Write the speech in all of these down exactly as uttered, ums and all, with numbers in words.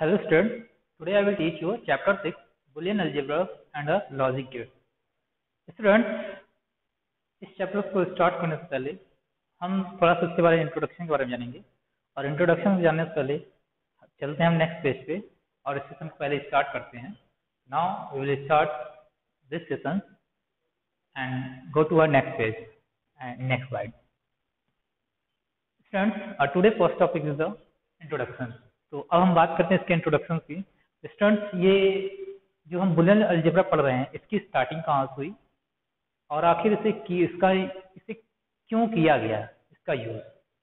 Hello students, today I will teach you chapter six Boolean algebra and a logic gate. Students, इस chapter को start करने से पहले हम थोड़ा सा इसके बारे में इंट्रोडक्शन के बारे में जानेंगे और इंट्रोडक्शन जानने से पहले चलते हैं हम नेक्स्ट पेज पे और इस सेशन को पहले स्टार्ट करते हैं. Now we will start this session and go to our next page and next slide. Students, today first topic is the introduction. तो अब हम बात करते हैं इसके इंट्रोडक्शन की. स्टूडेंट्स, ये जो हम बुलियन अलजेब्रा पढ़ रहे हैं इसकी स्टार्टिंग कहाँ से हुई और आखिर इसे की इसका इसे क्यों किया गया इसका यूज.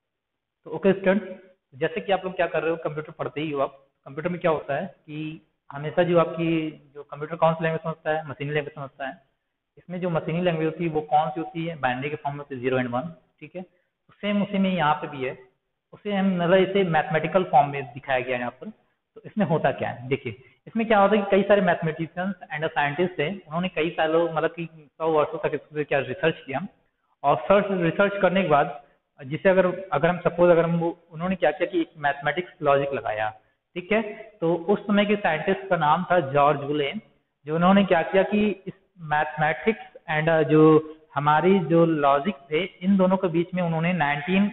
तो ओके स्टूडेंट्स, जैसे कि आप लोग क्या कर रहे हो, कंप्यूटर पढ़ते ही हो आप. कंप्यूटर में क्या होता है कि हमेशा जो आपकी जो कंप्यूटर कौन सी लैंग्वेज समझता है, मशीनी लैंग्वेज समझता है. इसमें जो मशीनी लैंग्वेज होती है वो कौन सी होती है, बाइनरी के फॉर्म में होती है जीरो एंड वन. ठीक है, तो सेम उसी में यहाँ पे भी है. उसे हम मतलब इसे मैथमेटिकल फॉर्म में दिखाया गया है यहाँ पर. तो इसमें होता क्या है, देखिए इसमें क्या होता है कि कई सारे मैथमेटिशियंस एंड साइंटिस्ट हैं, उन्होंने कई सालों मतलब कि सौ वर्षों तक इस पर क्या रिसर्च किया. और सर्च रिसर्च करने के बाद जिसे अगर अगर हम सपोज अगर हम वो उन्होंने क्या किया कि एक मैथमेटिक्स लॉजिक लगाया. ठीक है, तो उस समय के साइंटिस्ट का नाम था जॉर्ज बुलेन. जो उन्होंने क्या किया कि इस मैथमेटिक्स एंड जो हमारी जो लॉजिक थे इन दोनों के बीच में उन्होंने nineteen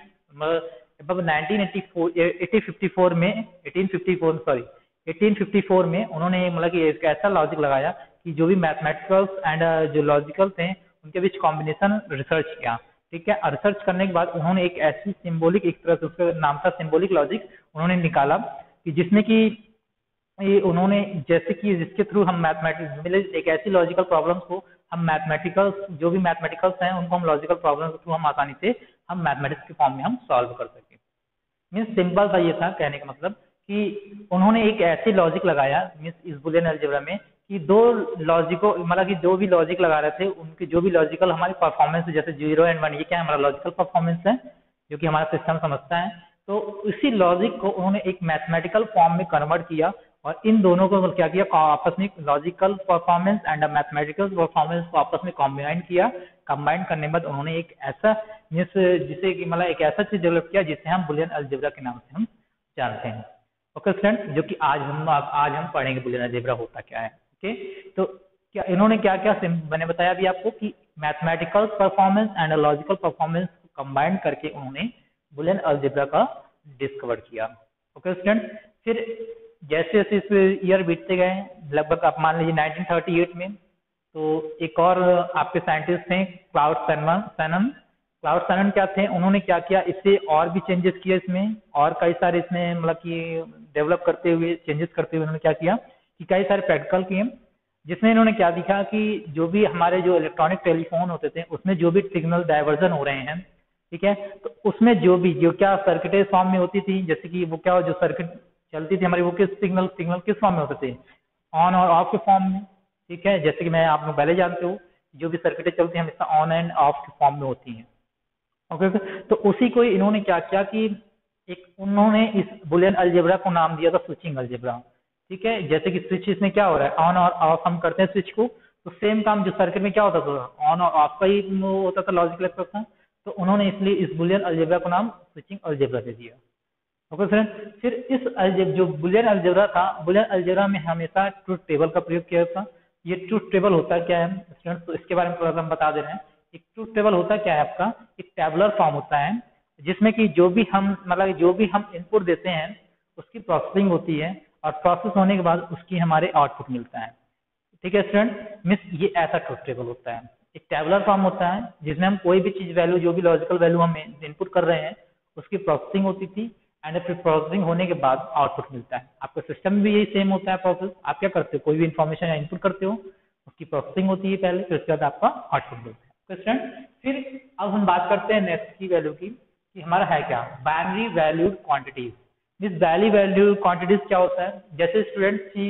nineteen eighty fifty four में eighteen fifty four sorry eighteen fifty four में उन्होंने मतलब कि एक ऐसा लॉजिक लगाया कि जो भी मैथमेटिकल्स एंड जो लॉजिकल थे उनके बीच कॉम्बिनेशन रिसर्च किया. ठीक है, रिसर्च करने के बाद उन्होंने एक ऐसी सिंबॉलिक, एक तरह से उसका नाम था सिंबॉलिक लॉजिक, उन्होंने निकाला कि जिसमें कि ये उन्होंने जैसे कि जिसके थ्रू हम मैथमेटिक्स एक ऐसी लॉजिकल प्रॉब्लम्स को हम मैथमेटिकल्स जो भी मैथमेटिकल्स हैं उनको हम लॉजिकल प्रॉब्लम्स के थ्रू हम आसानी से हम मैथमेटिक्स के फॉर्म में हम सॉल्व कर सके. मीन्स सिंपल सा ये था कहने का मतलब कि उन्होंने एक ऐसी लॉजिक लगाया मीन्स इस बुलियन अलजेब्रा में कि दो लॉजिको मतलब कि जो भी लॉजिक लगा रहे थे उनके जो भी लॉजिकल हमारी परफॉर्मेंस जैसे जीरो एंड वन, ये क्या है हमारा लॉजिकल परफॉर्मेंस है जो कि हमारा सिस्टम समझता है. तो इसी लॉजिक को उन्होंने एक मैथमेटिकल फॉर्म में कन्वर्ट किया और इन दोनों को क्या किया आपस में logical performance and mathematical performance को आपस में कॉम्बाइन किया. कंबाइन करने के बाद उन्होंने एक ऐसा मीन्स जिसे कि मतलब एक ऐसा चीज डेवलप किया जिसे हम बुलियन अलजेब्रा के नाम से हम जानते हैं. ओके स्टूडेंट, जो कि आज हम आज हम पढ़ेंगे बुलियन अलजेब्रा होता क्या है. ओके, तो क्या इन्होंने क्या क्या मैंने बताया अभी आपको कि mathematical performance and logical performance को कंबाइन करके उन्होंने बुलियन अलजेब्रा का डिस्कवर किया. ओके स्टूडेंट, फिर जैसे जैसे इस ईयर बीतते गए लगभग आप मान लीजिए नाइनटीन थर्टी एट में तो एक और आपके साइंटिस्ट थे क्लाउड सैनन. क्लाउड सैनन क्या थे, उन्होंने क्या किया इससे और भी चेंजेस किए इसमें और कई सारे इसमें मतलब कि डेवलप करते हुए चेंजेस करते हुए उन्होंने क्या किया कि कई सारे प्रैक्टिकल किए जिसमें इन्होंने क्या दिखा कि जो भी हमारे जो इलेक्ट्रॉनिक टेलीफोन होते थे उसमें जो भी सिग्नल डाइवर्जन हो रहे हैं. ठीक है, तो उसमें जो भी जो क्या सर्किटेज फॉर्म में होती थी, जैसे कि वो क्या जो सर्किट चलती थी हमारी वो किस सिग्नल सिग्नल किस फॉर्म में होते थे, ऑन और ऑफ के फॉर्म में. ठीक है, जैसे कि मैं आप लोग पहले जानते हो जो भी सर्किटें चलती हैं हमेशा ऑन एंड ऑफ के फॉर्म में होती हैं. ओके, तो उसी को इन्होंने क्या किया कि एक उन्होंने इस बुलियन अलजेब्रा को नाम दिया था स्विचिंग अलजेब्रा. ठीक है, जैसे कि स्विच इसमें क्या हो रहा है ऑन और ऑफ हम करते हैं स्विच को, तो सेम काम जो सर्किट में क्या होता था ऑन और ऑफ का ही होता था लॉजिकल एक्सप्रेशन. तो उन्होंने इसलिए इस बुलियन अलजेब्रा को नाम स्विचिंग अलजेब्रा दे दिया. ओके फ्रेंड, फिर इस अलजेब्रा जो बुलियन अलजेब्रा था बुलियन अलजेब्रा में हमेशा ट्रूथ टेबल का प्रयोग किया था. ये ट्रूथ टेबल होता क्या है स्टूडेंट्स, तो इसके बारे में थोड़ा हम बता दे रहे हैं. एक ट्रूथ टेबल होता क्या है आपका, एक टेबुलर फॉर्म होता है जिसमें कि जो भी हम मतलब जो भी हम इनपुट देते हैं उसकी प्रोसेसिंग होती है और प्रोसेस होने के बाद उसकी हमारे आउटपुट मिलता है. ठीक है स्टूडेंट, मिस ये ऐसा ट्रूथ टेबल होता है. एक टेबुलर फॉर्म होता है जिसमें हम कोई भी चीज वैल्यू जो भी लॉजिकल वैल्यू हम इनपुट कर रहे हैं उसकी प्रोसेसिंग होती थी एंड फिर प्रोसेसिंग होने के बाद आउटपुट मिलता है. आपका सिस्टम में भी यही सेम होता है प्रोसेस. आप क्या करते हो, कोई भी इन्फॉर्मेशन इनपुट करते हो उसकी प्रोसेसिंग होती है पहले, फिर उसके बाद आपका आउटपुट मिलता है. फिर अब हम बात करते हैं नेक्स्ट की वैल्यू की कि हमारा है क्या binary valued quantities. This binary valued quantities क्या होता है, जैसे स्टूडेंट की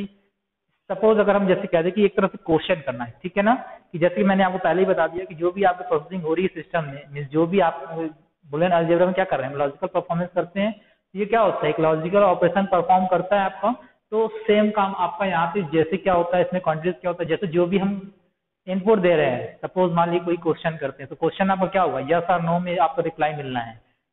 सपोज अगर हम जैसे कहते हैं कि एक तरह से क्वेश्चन करना है. ठीक है ना, कि जैसे कि मैंने आपको पहले ही बता दिया कि जो भी आपकी प्रोसेसिंग हो रही है सिस्टम में मीन्स जो भी आप बुलियन अलजेब्रा में क्या कर रहे हैं लॉजिकल परफॉर्मेंस करते हैं. ये क्या होता है एक लॉजिकल ऑपरेशन परफॉर्म करता है आपका. तो सेम काम आपका यहाँ पे जैसे क्या होता है इसमें क्वांटिटीज क्या होता है, जैसे जो भी हम इनपुट दे रहे हैं सपोज मान लीजिए कोई क्वेश्चन करते हैं तो क्वेश्चन आपका क्या होगा यस और नो में आपको रिप्लाई मिलना है.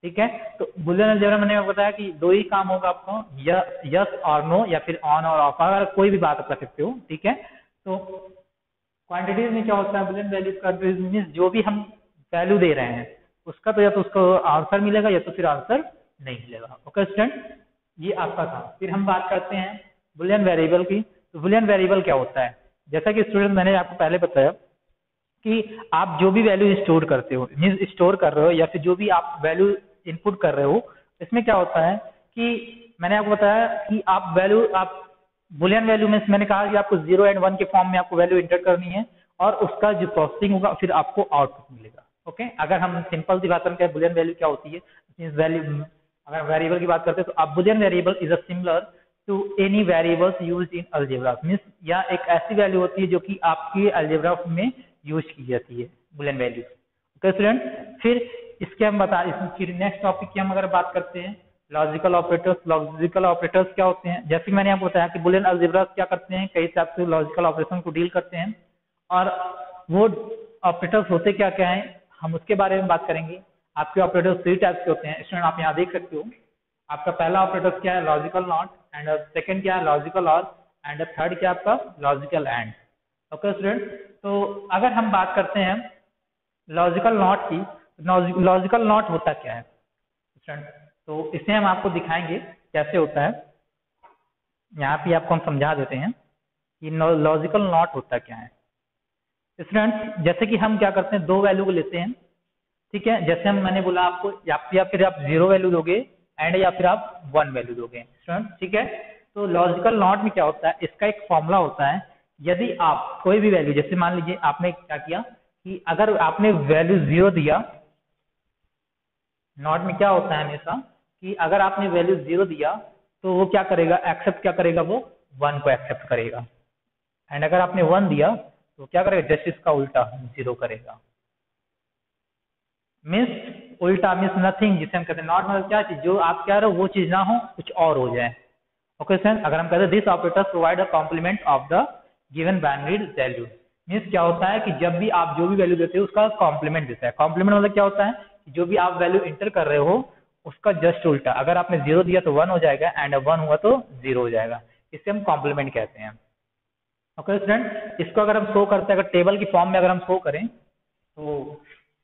ठीक है। तो बुलियन अलजेब्रा मैंने आपको बताया कि दो ही काम होगा आपको, यस और नो या फिर ऑन और ऑफ, अगर कोई भी बात कर सकते हो, ठीक है। तो क्वांटिटीज में क्या होता है, बुलियन वैल्यू क्वांटिटीज मींस जो भी हम वैल्यू दे रहे हैं उसका तो या तो उसको आंसर मिलेगा या तो फिर आंसर नहीं मिलेगा। ओके स्टूडेंट, ये आपका था। फिर हम बात करते हैं बुलियन वेरिएबल की। तो बुलियन वेरिएबल क्या होता है, जैसा कि स्टूडेंट मैंने आपको पहले बताया कि आप जो भी वैल्यू स्टोर करते हो, मींस स्टोर कर रहे हो या फिर जो भी आप वैल्यू इनपुट कर रहे हो, इसमें क्या होता है कि मैंने आपको बताया कि आप वैल्यू आप बुलियन वैल्यू में मैंने कहा कि आपको जीरो एंड वन के फॉर्म में आपको वैल्यू इंटर करनी है और उसका जो प्रोसेसिंग होगा फिर आपको आउटपुट मिलेगा। ओके, अगर हम सिंपल सी बात करें बुलियन वैल्यू क्या होती है, मींस वैल्यू, अगर वेरिएबल की बात करते हैं तो अब Boolean variable is a similar to any variables used in algebra, means या एक ऐसी वैल्यू होती है जो कि आपकी अलजेब्रा में यूज की जाती है, बुलियन वैल्यू। ओके स्टूडेंट, फिर इसके हम बता इस फिर नेक्स्ट टॉपिक की हम अगर बात करते हैं लॉजिकल ऑपरेटर्स। लॉजिकल ऑपरेटर्स क्या होते हैं, जैसे कि मैंने आपको बताया कि बुलियन अलजेब्रा क्या करते हैं, कई हिसाब से लॉजिकल ऑपरेशन को डील करते हैं और वो ऑपरेटर्स होते क्या क्या हैं हम उसके बारे में बात करेंगे। आपके ऑपरेटर्स थ्री टाइप्स के होते हैं स्टूडेंट, आप यहाँ देख सकते हो। आपका पहला ऑपरेटर क्या है, लॉजिकल नॉट, एंड सेकंड क्या है, लॉजिकल और, एंड थर्ड क्या है आपका, लॉजिकल एंड। ओके स्टूडेंट, तो अगर हम बात करते हैं लॉजिकल नॉट की, लॉजिकल नॉट होता क्या है स्टूडेंट, तो इसे हम आपको दिखाएंगे कैसे होता है। यहाँ पे आपको हम समझा देते हैं कि लॉजिकल नॉट होता क्या है। स्टूडेंट, जैसे कि हम क्या करते हैं, दो वैल्यू को लेते हैं, ठीक है। जैसे हम मैंने बोला आपको या, या फिर आप जीरो वैल्यू दोगे एंड या फिर आप वन वैल्यू दोगे स्टूडेंट, ठीक है। तो लॉजिकल नॉट में क्या होता है, इसका एक फॉर्मूला होता है। यदि आप कोई भी वैल्यू, जैसे मान लीजिए आपने क्या किया कि अगर आपने वैल्यू जीरो दिया, नॉट में क्या होता है हमेशा कि अगर आपने वैल्यू जीरो दिया तो वो क्या करेगा, एक्सेप्ट क्या करेगा, वो वन को एक्सेप्ट करेगा। एंड अगर आपने वन दिया तो क्या करेगा, जस्ट इसका उल्टा जीरो करेगा। मीन्स उल्टा मीन्स नथिंग, जिसे हम कहते हैं नॉट, मतलब क्या चीज जो आप कह रहे हो वो चीज ना हो, कुछ और हो जाए। ओके सर, अगर हम कहते हैं this operator provide a complement of the given binary value, means क्या होता है कि जब भी आप जो भी वैल्यू देते हो उसका कॉम्प्लीमेंट देता है। कॉम्प्लीमेंट मतलब क्या होता है कि जो भी आप वैल्यू इंटर कर रहे हो उसका जस्ट उल्टा, अगर आपने जीरो दिया तो वन हो जाएगा एंड वन हुआ तो जीरो हो जाएगा, इसे हम कॉम्प्लीमेंट कहते हैं। ओके स्टूडेंट, इसको अगर हम शो करते हैं, अगर टेबल की फॉर्म में अगर हम शो करें तो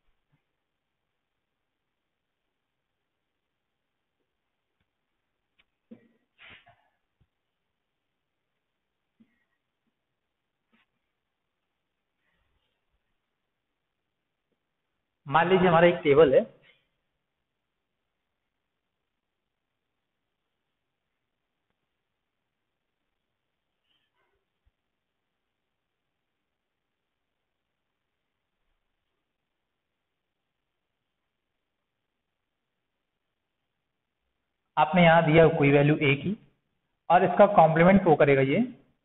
मान लीजिए हमारा एक टेबल है, आपने यहाँ दिया कोई वैल्यू ए की और इसका कॉम्प्लीमेंट शो करेगा, ये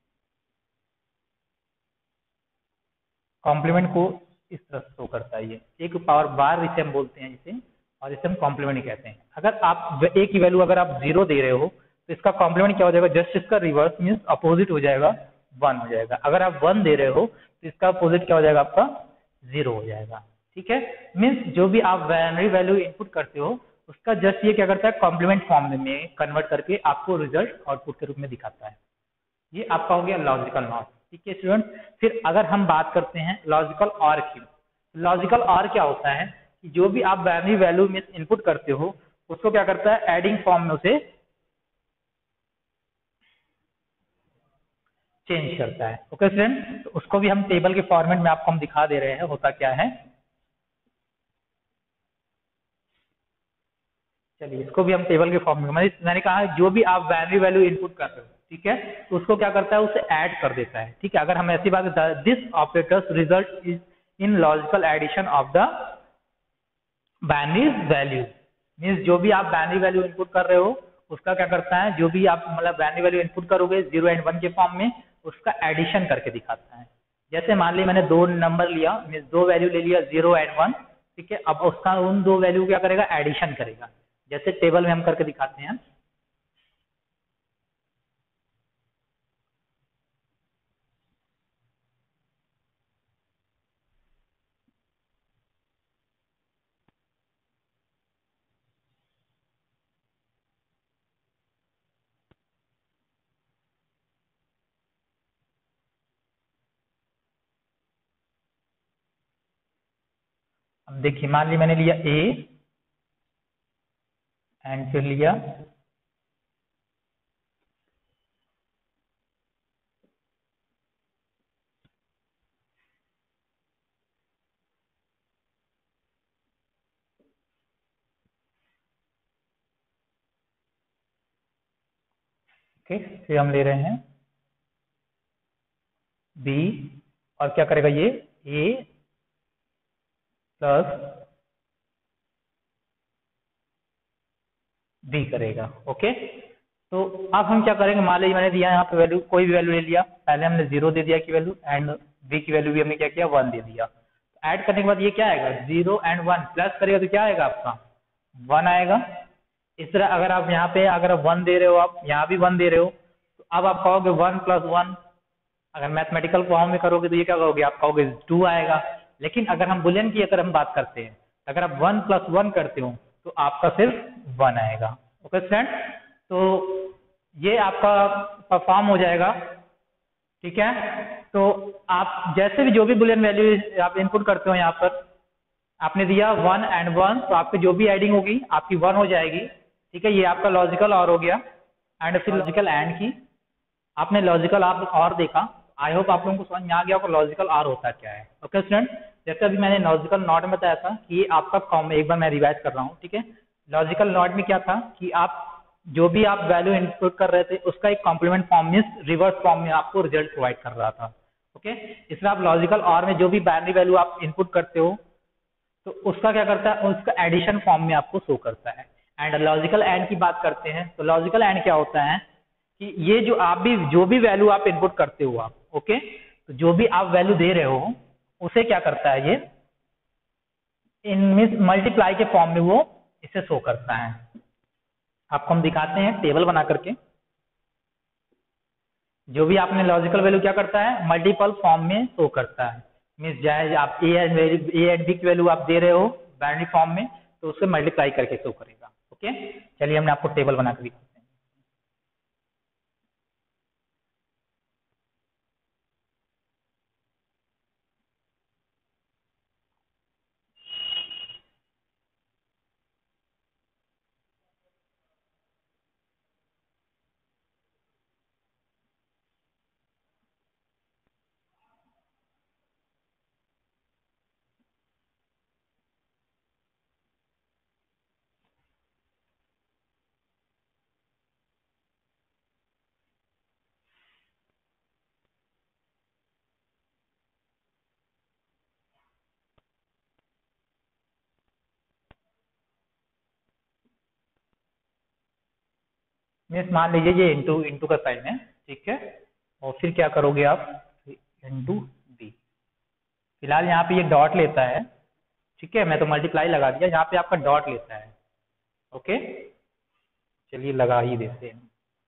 कॉम्प्लीमेंट को इस तरह शो करता है, ये एक पावर बार इसे हम बोलते हैं इसे, और इसे हम कॉम्प्लीमेंट कहते हैं। अगर आप ए की वैल्यू अगर आप जीरो दे रहे हो तो इसका कॉम्प्लीमेंट क्या हो जाएगा, जस्ट इसका रिवर्स मीन्स अपोजिट हो जाएगा, वन हो जाएगा। अगर आप वन दे रहे हो तो इसका अपोजिट क्या हो जाएगा, आपका जीरो हो जाएगा। ठीक है, मीन्स जो भी आप बाइनरी वैल्यू इनपुट करते हो उसका जस्ट ये क्या करता है, कॉम्प्लीमेंट फॉर्म में कन्वर्ट करके आपको रिजल्ट आउटपुट के रूप में दिखाता है। ये आपका हो गया लॉजिकल नॉट। ठीक है स्टूडेंट, फिर अगर हम बात करते हैं लॉजिकल ऑर की, लॉजिकल ऑर क्या होता है कि जो भी आप बाइनरी वैल्यू में इनपुट करते हो उसको क्या करता है, एडिंग फॉर्म में उसे चेंज करता है। ओके स्टूडेंट, तो उसको भी हम टेबल के फॉर्मेट में आपको हम दिखा दे रहे हैं होता क्या है। चलिए इसको भी हम टेबल के फॉर्म में, मैंने कहा जो भी आप बाइनरी वैल्यू इनपुट कर रहे हो, ठीक है, तो उसको क्या करता है, उसे ऐड कर देता है। ठीक है, अगर हम ऐसी बात, this operators result is in logical addition of the binary value, means जो भी आप बाइनरी वैल्यू इनपुट कर रहे हो उसका क्या करता है, जो भी आप मतलब बाइनरी वैल्यू इनपुट करोगे जीरो एंड वन के फॉर्म में उसका एडिशन करके दिखाता है। जैसे मान ली मैंने दो नंबर लिया, मीन्स दो वैल्यू ले लिया जीरो एंड वन, ठीक है, अब उसका उन दो वैल्यू क्या करेगा, एडिशन करेगा, जैसे टेबल में हम करके दिखाते हैं। देखिए मान ली मैंने लिया ए एंड फिर लिया ओके, फिर हम ले रहे हैं बी और क्या करेगा ये ए प्लस बी करेगा। ओके, तो अब हम क्या करेंगे, मान लीजिए मैंने दिया यहाँ पे वैल्यू, कोई भी वैल्यू ले लिया, पहले हमने जीरो दे दिया की वैल्यू एंड बी की वैल्यू भी हमने क्या किया वन दे दिया। तो ऐड करने के बाद ये क्या आएगा जीरो एंड वन प्लस करेगा तो क्या आएगा आपका वन आएगा। इस तरह अगर आप यहाँ पे अगर आप वन दे रहे हो, आप यहाँ भी वन दे रहे हो, तो अब आप कहोगे वन प्लस वन, अगर मैथमेटिकल फॉर्म में करोगे तो ये क्या कहोगे आप कहोगे टू आएगा। लेकिन अगर हम बुलियन की अगर हम बात करते हैं, अगर आप वन प्लस वन करते हो तो आपका सिर्फ वन आएगा। ओके फ्रेंड, तो ये आपका परफॉर्म हो जाएगा। ठीक है, तो आप जैसे भी जो भी बुलियन वैल्यू आप इनपुट करते हो, यहाँ पर आपने दिया वन एंड वन, तो आपकी जो भी एडिंग होगी आपकी वन हो जाएगी। ठीक है, ये आपका लॉजिकल और हो गया। एंड फिर लॉजिकल एंड की आपने लॉजिकल आप और देखा, आई होप आप लोगों को समझ में आ गया होगा लॉजिकल और होता क्या है। ओके स्टूडेंट, जैसे अभी मैंने लॉजिकल नॉट में बताया था कि ये आपका कॉम, एक बार मैं रिवाइज कर रहा हूँ। ठीक है, लॉजिकल नॉट में क्या था कि आप जो भी आप वैल्यू इनपुट कर रहे थे उसका एक कॉम्प्लीमेंट फॉर्म में रिवर्स फॉर्म में आपको रिजल्ट प्रोवाइड कर रहा था। ओके, इसलिए आप लॉजिकल और में जो भी बाइनरी वैल्यू आप इनपुट करते हो तो उसका क्या करता है, उसका एडिशन फॉर्म में आपको शो करता है। एंड लॉजिकल एंड की बात करते हैं तो लॉजिकल एंड क्या होता है कि ये जो आप भी जो भी वैल्यू आप इनपुट करते हो आप, ओके, तो जो भी आप वैल्यू दे रहे हो उसे क्या करता है ये इन मल्टीप्लाई के फॉर्म में वो इसे शो करता है। आपको हम दिखाते हैं टेबल बना करके। जो भी आपने लॉजिकल वैल्यू क्या करता है मल्टीपल फॉर्म में शो करता है। मीन्स चाहे आप A and A and B की वैल्यू आप दे रहे हो बाइनरी फॉर्म में तो उससे मल्टीप्लाई करके शो करेगा। ओके, चलिए हमने आपको टेबल बना कर दिखाते हैं। मीन्स मान लीजिए ये इंटू इंटू का साइन है। ठीक है, और फिर क्या करोगे आप इंटू बी। फिलहाल यहाँ पे ये डॉट लेता है। ठीक है, मैं तो मल्टीप्लाई लगा दिया, यहाँ पे आपका डॉट लेता है। ओके, चलिए लगा ही देते हैं।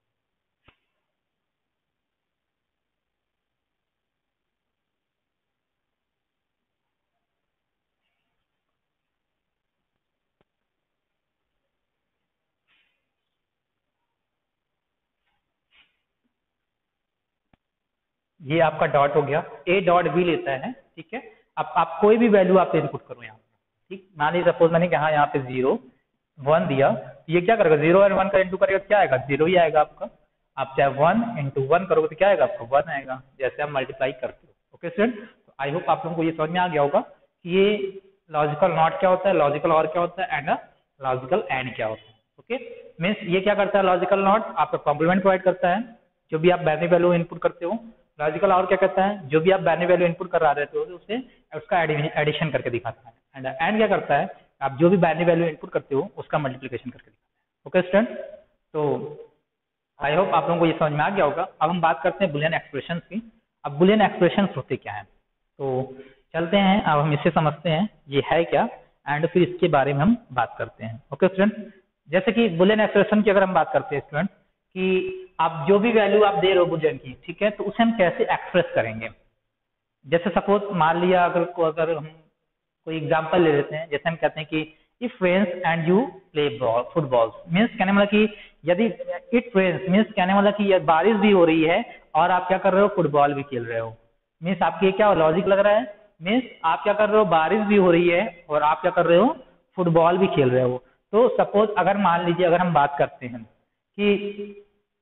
ये आपका डॉट हो गया, ए डॉट बी लेता है। ठीक है, अब आप कोई भी वैल्यू आप इनपुट करो यहाँ पे। ठीक, मान लीजिए सपोज मैंने कहा यहाँ पे जीरो वन दिया, ये क्या करेगा जीरो और वन का इंटू करेगा क्या आएगा जीरो ही आएगा आपका। आप चाहे वन इंटू वन करोगे तो क्या आएगा आपका वन आएगा, जैसे आप मल्टीप्लाई करते हो। ओके स्टूडेंट, तो आई होप आप लोगों को ये समझ में आ गया होगा कि ये लॉजिकल नॉट क्या होता है, लॉजिकल और क्या होता है, एंड लॉजिकल एंड क्या होता है। ओके, मीन्स ये क्या करता है लॉजिकल नॉट आपका कॉम्प्लीमेंट प्रोवाइड करता है जो भी आप बाइनरी वैल्यू इनपुट करते हो। लॉजिकल और क्या कहता है जो भी आप बाइनरी वैल्यू इनपुट कर रहे हो उसे उसका एडिशन करके दिखाता है। एंड एंड क्या करता है आप जो भी बाइनरी वैल्यू इनपुट करते हो उसका मल्टीप्लिकेशन करके दिखाता है। ओके स्टूडेंट, तो आई होप आप लोगों को ये समझ में आ गया होगा। अब हम बात करते हैं बुलियन एक्सप्रेशंस की। अब बुलियन एक्सप्रेशंस होते क्या है, तो चलते हैं अब हम इसे समझते हैं ये है क्या, एंड फिर इसके बारे में हम बात करते हैं। ओके स्टूडेंट, जैसे कि बुलियन एक्सप्रेशन की अगर हम बात करते हैं स्टूडेंट कि आप जो भी वैल्यू आप दे रहे हो बुलियन की, ठीक है, तो उसे हम कैसे एक्सप्रेस करेंगे। जैसे सपोज मान लिया अगर अगर हम कोई एग्जांपल ले लेते हैं, जैसे हम कहते हैं कि if rains and you play ball football, means कहने वाला कि यदि इट रेन्स मीन्स कहने वाला कि बारिश भी हो रही है और आप क्या कर रहे हो फुटबॉल भी खेल रहे हो। मीन्स आपकी क्या लॉजिक लग रहा है मीन्स आप क्या कर रहे हो, बारिश भी हो रही है और आप क्या कर रहे हो, फुटबॉल भी खेल रहे हो। तो सपोज अगर मान लीजिए अगर हम बात करते हैं कि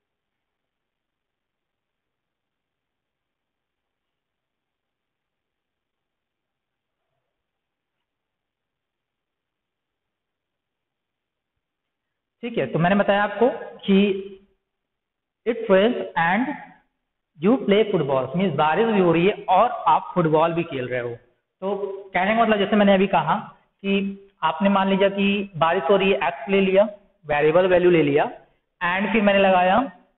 ठीक है, तो मैंने बताया आपको कि it rains and you play football, means बारिश भी हो रही है और आप फुटबॉल भी खेल रहे हो। तो कहने का मतलब जैसे मैंने अभी कहा कि आपने मान लीजिए कि बारिश हो रही है, एक्स ले लिया, वेरिएबल वैल्यू ले लिया, एंड फिर मैंने लगाया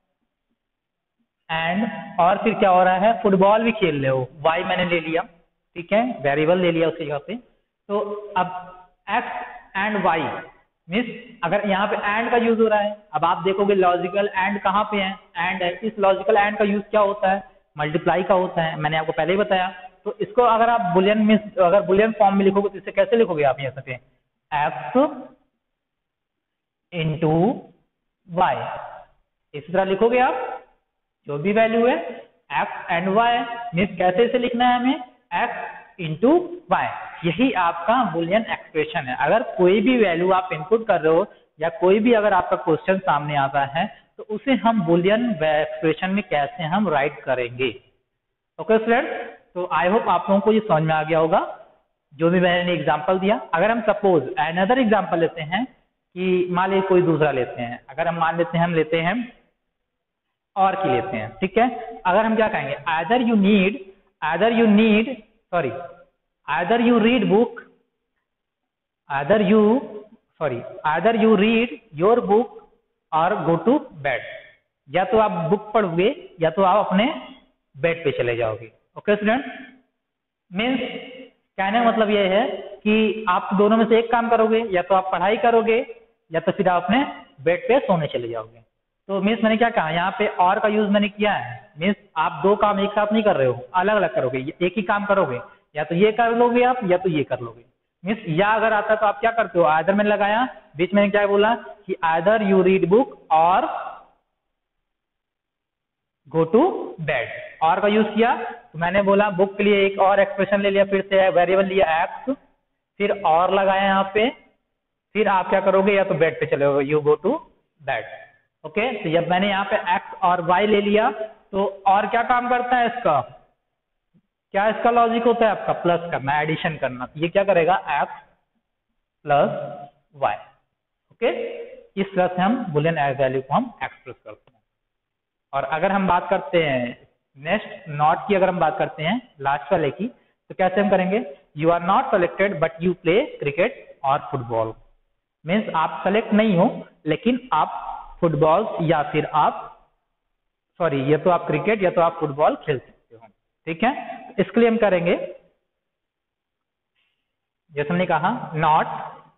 एंड, और फिर क्या हो रहा है, फुटबॉल भी खेल रहे हो, वाई मैंने ले लिया, ठीक है, वेरिएबल ले लिया उसकी जगह पे। तो अब एक्स एंड वाई मीन्स अगर यहाँ पे एंड का यूज हो रहा है, अब आप देखोगे लॉजिकल एंड कहाँ पे है, एंड है। इस लॉजिकल एंड का यूज क्या होता है, मल्टीप्लाई का होता है, मैंने आपको पहले ही बताया। तो इसको अगर आप बुलियन में, अगर बुलियन फॉर्म में लिखोगे तो इसे कैसे लिखोगे आप, यहाँ पे एक्स इंटू वाई, इस तरह लिखोगे आप। जो भी वैल्यू है एक्स एंड वाई मीन्स कैसे इसे लिखना है हमें, एक्स इंटू वाई, यही आपका बुलियन एक्सप्रेशन है। अगर कोई भी वैल्यू आप इनपुट कर रहे हो या कोई भी अगर आपका क्वेश्चन सामने आता है तो उसे हम बुलियन एक्सप्रेशन में कैसे हम राइट करेंगे। ओके स्टूडेंट, तो आई होप आप लोगों को ये समझ में आ गया होगा जो भी मैंने एग्जांपल दिया। अगर हम सपोज अनदर एग्जांपल लेते हैं कि मान लीजिए कोई दूसरा लेते हैं, अगर हम मान लेते हैं हम लेते हैं और की लेते हैं, ठीक है। अगर हम क्या कहेंगे, either you need either you need sorry either you read book either you sorry either you read your book और गो टू बेड, या तो आप बुक पढ़ोगे या तो आप अपने बेड पे चले जाओगे। ओके स्टूडेंट, मीन्स कहने का मतलब ये है कि आप दोनों में से एक काम करोगे, या तो आप पढ़ाई करोगे या तो फिर आप अपने बेड पे सोने चले जाओगे। तो मीन्स मैंने क्या कहा, यहाँ पे और का यूज मैंने किया है, मीन्स आप दो काम एक साथ नहीं कर रहे हो, अलग अलग करोगे, एक ही काम करोगे, या तो ये कर लोगे आप या तो ये कर लोगे। मीन्स या अगर आता तो आप क्या करते हो, आइदर मैंने लगाया, बीच में क्या बोला कि आइदर यू रीड बुक और गो टू बेड, और का यूज किया तो मैंने बोला बुक के लिए एक और एक्सप्रेशन ले लिया, फिर से वेरिएबल लिया एक्स, फिर और लगाया यहाँ पे, फिर आप क्या करोगे, या तो बेड पे चले जाओगे, you go to bed. Okay, तो जब मैंने यहाँ पे एक्स और वाई ले लिया तो और क्या काम करता है इसका, क्या इसका लॉजिक होता है आपका, प्लस करना, एडिशन करना। तो ये क्या करेगा, एक्स प्लस वाई। ओके, इस तरह से हम बुलियन वैल्यू को हम एक्सप्रेस करते हैं। और अगर हम बात करते हैं नेक्स्ट नॉट की, अगर हम बात करते हैं लास्ट वाले की, तो कैसे हम करेंगे, you are not selected but you play cricket और फुटबॉल, मीन्स आप सेलेक्ट नहीं हो लेकिन आप फुटबॉल या फिर आप सॉरी या तो आप क्रिकेट या तो आप फुटबॉल खेल सकते हो। ठीक है, इसके लिए हम करेंगे जैसे हमने कहा नॉट,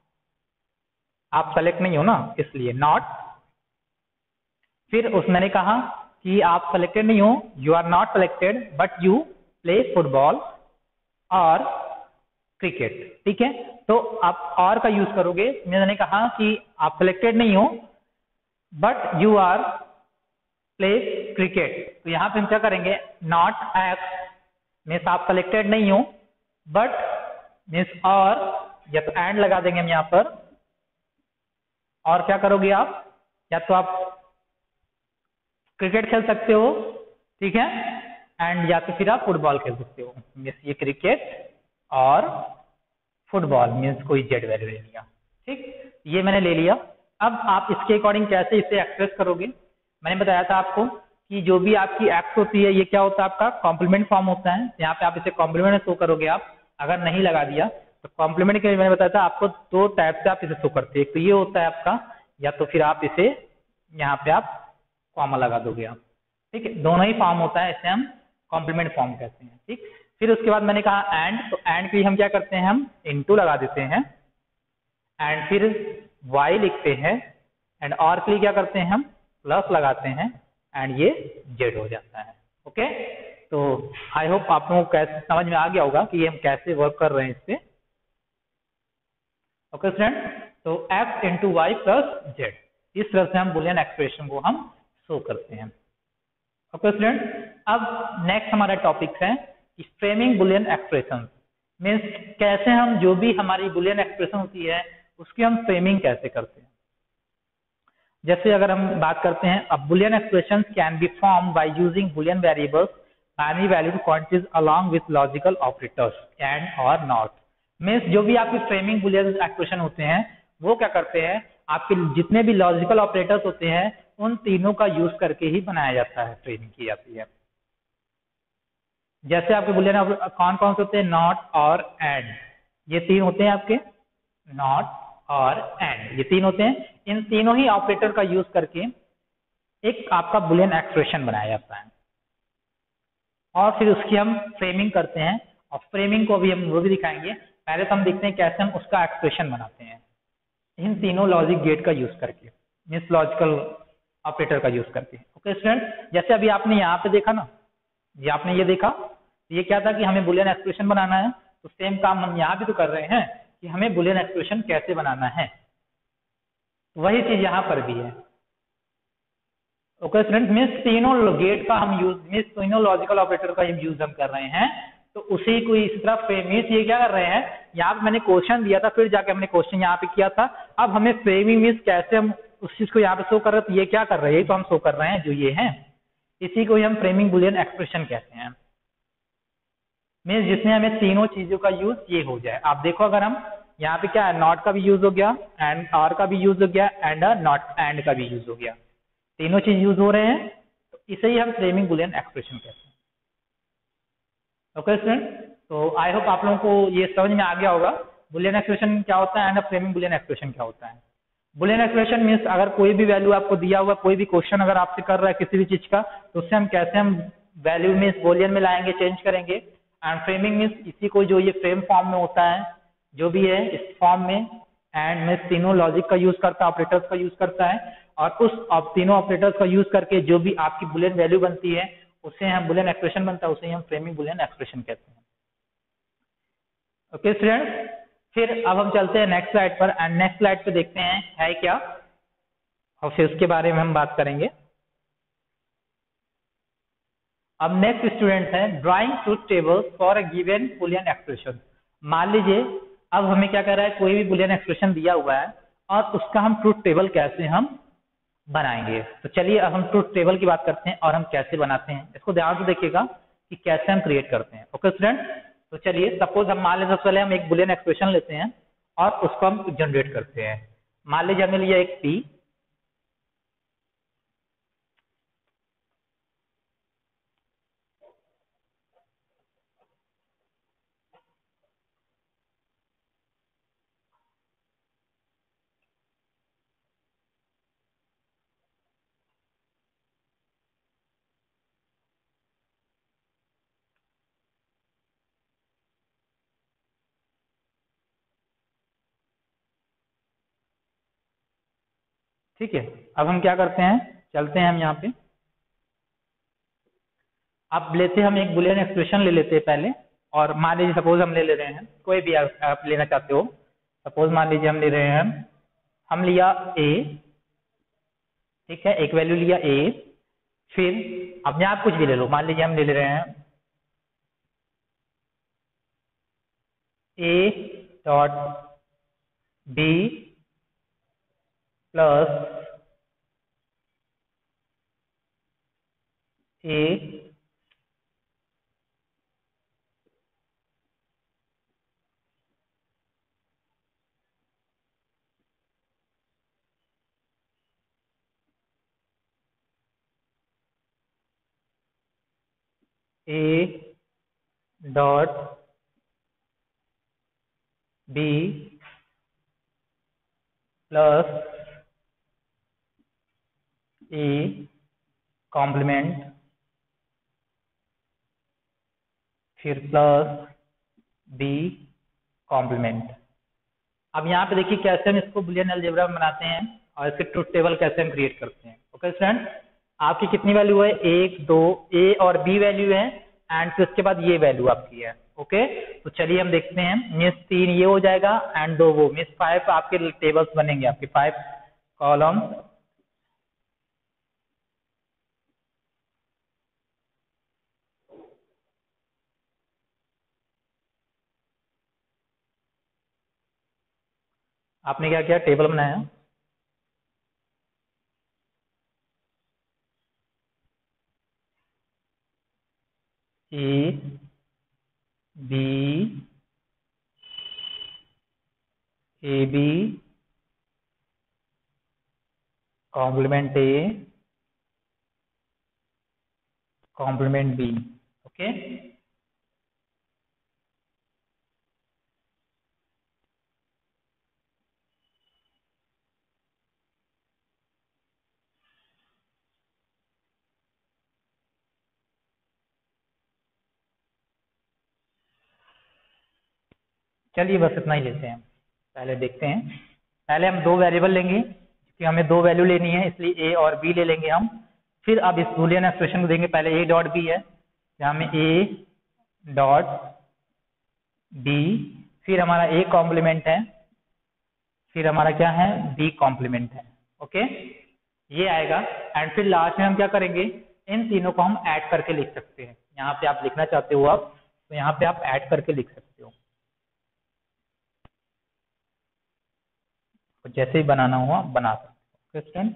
आप सेलेक्ट नहीं हो ना इसलिए नॉट, फिर उस मैंने कहा कि आप सेलेक्टेड नहीं हो, you are not selected but you play football और क्रिकेट। ठीक है, तो आप और का यूज करोगे, मैंने कहा कि आप सेलेक्टेड नहीं हो but you are play cricket, तो यहां पे हम क्या करेंगे, नॉट एक्स मीन्स आप सेलेक्टेड नहीं हो, बट मीन्स और, या तो एंड लगा देंगे हम यहां पर, और क्या करोगे आप, या तो आप क्रिकेट खेल सकते हो, ठीक है, एंड या तो फिर आप फुटबॉल खेल सकते हो, मीन्स ये क्रिकेट और फुटबॉल मीन्स कोई जेड वैल्यू ले लिया। ठीक, ये मैंने ले लिया। अब आप इसके अकॉर्डिंग कैसे इसे एक्सप्रेस करोगे, मैंने बताया था आपको कि जो भी आपकी एक्स होती है ये क्या होता है आपका कॉम्प्लीमेंट फॉर्म होता है, यहाँ पे आप इसे कॉम्प्लीमेंट में शो करोगे। आप अगर नहीं लगा दिया तो कॉम्प्लीमेंट के लिए मैंने बताया था आपको दो टाइप से आप इसे शो करते हैं, एक तो ये होता है आपका, या तो फिर आप इसे यहाँ पे आप कॉमा लगा दोगे आप। ठीक है, दोनों ही फॉर्म होता है, इसे हम कॉम्प्लीमेंट फॉर्म कहते हैं। ठीक, फिर उसके बाद मैंने कहा एंड, तो एंड के हम क्या करते हैं, हम इनटू लगा देते हैं, एंड फिर वाई लिखते हैं, एंड और के लिए क्या करते हैं हम प्लस लगाते हैं, एंड ये जेड हो जाता है। ओके, तो आई होप आप लोगों को कैसे समझ में आ गया होगा कि ये हम कैसे वर्क कर रहे हैं इस पे। ओके स्टूडेंट, तो X into Y plus Z, इस तरह से हम बुलियन एक्सप्रेशन को हम शो करते हैं। ओके स्टूडेंट, अब नेक्स्ट हमारा टॉपिक है फ्रेमिंग बुलियन एक्सप्रेशन। मीन्स कैसे हम जो भी हमारी बुलियन एक्सप्रेशन होती है उसकी हम फ्रेमिंग कैसे करते हैं। जैसे अगर हम बात करते हैं, अब Boolean expression can be form by using Boolean variables binary valued quantities along with logical operators and or not. Means जो भी आपकी फ्रेमिंग बुलियन एक्सप्रेशन होते हैं वो क्या करते हैं, आपके जितने भी लॉजिकल ऑपरेटर्स होते हैं उन तीनों का यूज करके ही बनाया जाता है, फ्रेमिंग की जाती है। जैसे आपके बुलियन कौन कौन से होते हैं, नॉट और एंड, ये तीन होते हैं आपके, नॉट और एंड, ये तीन होते हैं। इन तीनों ही ऑपरेटर का यूज करके एक आपका बुलियन एक्सप्रेशन बनाया जाता है और फिर उसकी हम फ्रेमिंग करते हैं, और फ्रेमिंग को भी हम वो भी दिखाएंगे। पहले तो हम देखते हैं कैसे हम उसका एक्सप्रेशन बनाते हैं इन तीनों लॉजिक गेट का यूज करके, मीन्स लॉजिकल ऑपरेटर का यूज करके। ओके स्टूडेंट, जैसे अभी आपने यहाँ पे देखा ना, ये आपने ये देखा, ये क्या था कि हमें बुलियन एक्सप्रेशन बनाना है, तो सेम काम हम यहाँ भी तो कर रहे हैं कि हमें बुलियन एक्सप्रेशन कैसे बनाना है, वही चीज यहाँ पर भी है। ओके स्टूडेंट, मीन्स तीनों गेट का हम यूज, मीन्स तीनों लॉजिकल ऑपरेटर का हम यूज हम कर रहे हैं, तो उसी को इसी तरह फ्रेमिंग, ये क्या कर रहे हैं, यहाँ पे मैंने क्वेश्चन दिया था, फिर जाके हमने क्वेश्चन यहाँ पे किया था। अब हमें फ्रेमिंग मीन्स कैसे हम उस चीज को यहाँ पे शो कर रहे हैं, तो ये क्या कर रहे हैं, तो हम शो कर रहे हैं जो ये है, इसी को हम फ्रेमिंग बुलियन एक्सप्रेशन कहते हैं। मीन्स जिसमें हमें तीनों चीजों का यूज ये हो जाए। आप देखो अगर हम यहाँ पे क्या है, नॉट का भी यूज हो गया, एंड आर का भी यूज हो गया, एंड नॉट एंड का भी यूज हो गया, तीनों चीज यूज हो रहे हैं, तो इसे ही हम फ्रेमिंग बुलियन एक्सप्रेशन कहते हैं। ओके स्टूडेंट, तो आई होप आप लोगों को ये समझ में आ गया होगा बुलियन एक्सप्रेशन क्या होता है एंड फ्रेमिंग बुलियन एक्सप्रेशन क्या होता है। बुलियन एक्सप्रेशन मीन्स अगर कोई भी वैल्यू आपको दिया हुआ, कोई भी क्वेश्चन अगर आपसे कर रहा है किसी भी चीज का, तो उससे हम कैसे हम वैल्यू मीन्स बुलियन में लाएंगे, चेंज करेंगे। एंड फ्रेमिंग मीन्स इसी को जो ये फ्रेम फॉर्म में होता है, जो भी है इस फॉर्म में, एंड मीन्स तीनों लॉजिक का यूज करता है, ऑपरेटर्स का यूज करता है, और उस तीनों ऑपरेटर्स का यूज करके जो भी आपकी बुलियन वैल्यू बनती है उसे हम बुलियन एक्सप्रेशन बनता है, उसे हम फ्रेमिंग बुलियन एक्सप्रेशन कहते हैं। ओके स्टूडेंट्स, फिर अब हम चलते हैं नेक्स्ट स्लाइड पर, एंड नेक्स्ट स्लाइड पे देखते हैं है क्या, और फिर उसके बारे में हम बात करेंगे। अब नेक्स्ट स्टूडेंट है drawing truth table for a given Boolean expression. मान लीजिए अब हमें क्या कर रहा है, कोई भी बुलियन एक्सप्रेशन दिया हुआ है और उसका हम ट्रूथ टेबल कैसे हम बनाएंगे। तो चलिए अब हम ट्रूथ टेबल की बात करते हैं और हम कैसे बनाते हैं, इसको ध्यान से देखिएगा कि कैसे हम क्रिएट करते हैं। ओके स्टूडेंट, तो चलिए सपोज हम मान लेते सबसे पहले हम एक बुलियन एक्सप्रेशन लेते हैं और उसको हम जनरेट करते हैं। मान लीजिए हमने लिया एक पी, ठीक है। अब हम क्या करते हैं, चलते हैं हम यहाँ पे, अब लेते हैं हम एक बुलियन एक्सप्रेशन ले लेते हैं पहले, और मान लीजिए सपोज हम ले ले रहे हैं, कोई भी आप, आप लेना चाहते हो, सपोज मान लीजिए हम ले रहे हैं, हम लिया ए, ठीक है, एक वैल्यू लिया ए, फिर अब यहाँ आप कुछ भी ले लो, मान लीजिए हम ले ले रहे हैं A dot B plus A A dot B plus A complement, फिर प्लस बी कॉम्प्लीमेंट। अब यहाँ पे देखिए कैसे हम इसको बुलियन अलजेब्रा में बनाते हैं और इसके ट्रूथ टेबल कैसे हम क्रिएट करते हैं। ओके स्टूडेंट, आपकी कितनी वैल्यू है, एक दो, ए और बी वैल्यू है, एंड फिर उसके बाद ये वैल्यू आपकी है। ओके, तो चलिए हम देखते हैं, मीन्स तीन ये हो जाएगा एंड दो वो, मीन्स फाइव आपके टेबल्स बनेंगे, आपके फाइव कॉलम। आपने क्या किया, टेबल बनाया, A B A B complement A complement B. Okay, चलिए बस इतना ही लेते हैं। पहले देखते हैं, पहले हम दो वेरिएबल लेंगे क्योंकि हमें दो वैल्यू लेनी है, इसलिए ए और बी ले लेंगे हम। फिर अब इस बूलियन एक्सप्रेशन को देंगे, पहले ए डॉट बी है, यहाँ में ए डॉट बी, फिर हमारा ए कॉम्प्लीमेंट है, फिर हमारा क्या है, बी कॉम्प्लीमेंट है। ओके, ये आएगा। एंड फिर लास्ट में हम क्या करेंगे, इन तीनों को हम ऐड करके लिख सकते हैं। यहाँ पे आप लिखना चाहते हो आप, तो यहाँ पे आप ऐड करके लिख सकते हो, तो जैसे ही बनाना हुआ बना सकते हो। स्टूडेंट,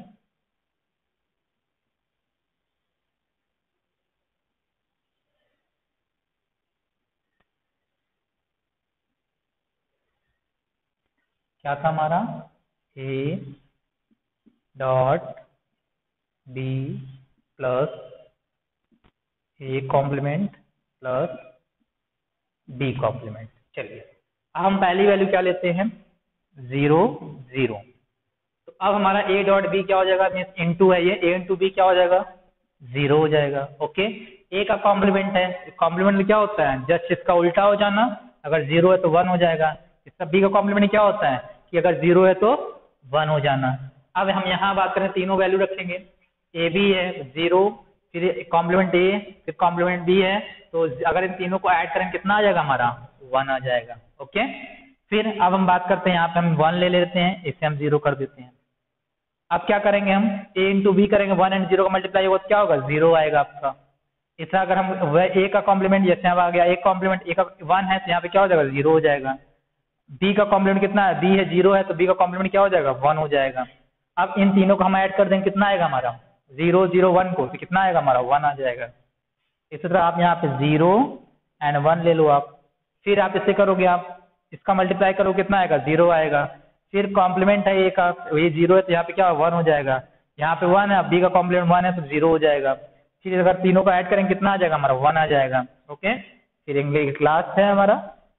क्या था हमारा, A dot B plus A complement plus B complement. चलिए अब हम पहली वैल्यू क्या लेते हैं, जीरो जीरो। तो अब हमारा ए डॉट बी क्या हो जाएगा, मीन्स इनटू है ये, ए इंटू बी क्या हो जाएगा, जीरो हो जाएगा। ओके, ए का कॉम्प्लीमेंट है, कॉम्प्लीमेंट क्या होता है, जस्ट इसका उल्टा हो जाना, अगर जीरो है तो वन हो जाएगा। इसका बी का कॉम्प्लीमेंट क्या होता है कि अगर जीरो है तो वन हो जाना। अब हम यहाँ बात करें, तीनों वैल्यू रखेंगे, ए बी है जीरो, फिर कॉम्प्लीमेंट ए, फिर कॉम्प्लीमेंट बी है, तो अगर इन तीनों को ऐड करें कितना आ जाएगा हमारा, वन आ जाएगा। ओके, फिर अब हम बात करते हैं, यहाँ पे हम वन ले लेते हैं, इसे हम जीरो कर देते हैं। अब क्या करेंगे हम, ए इंटू बी करेंगे, वन एंड जीरो का मल्टीप्लाई होगा तो क्या होगा, जीरो आएगा आपका। इस तरह अगर हम ए का कॉम्प्लीमेंट, जैसे अब आ गया ए कॉम्प्लीमेंट, ए का वन है तो यहाँ पे क्या हो जाएगा, जीरो हो जाएगा। बी का कॉम्प्लीमेंट कितना है, बी है जीरो है, तो बी का कॉम्प्लीमेंट क्या हो जाएगा, वन हो जाएगा। अब इन तीनों को हम ऐड कर देंगे, कितना आएगा हमारा, जीरो जीरो वन को, तो कितना आएगा हमारा, वन आ जाएगा। इसी तरह आप यहाँ पे जीरो एंड वन ले लो आप, फिर आप इसे करोगे, आप इसका मल्टीप्लाई करो, कितना आएगा, जीरो आएगा। फिर कॉम्प्लीमेंट है ए का, ये जीरो है तो यहाँ पे क्या वन हो जाएगा, यहाँ पे वन है, बी का कॉम्प्लीमेंट वन है तो जीरो हो जाएगा। फिर अगर तीनों को ऐड करेंगे कितना आ जाएगा हमारा, वन आ जाएगा। ओके, फिर इंग्लिश क्लास है हमारा।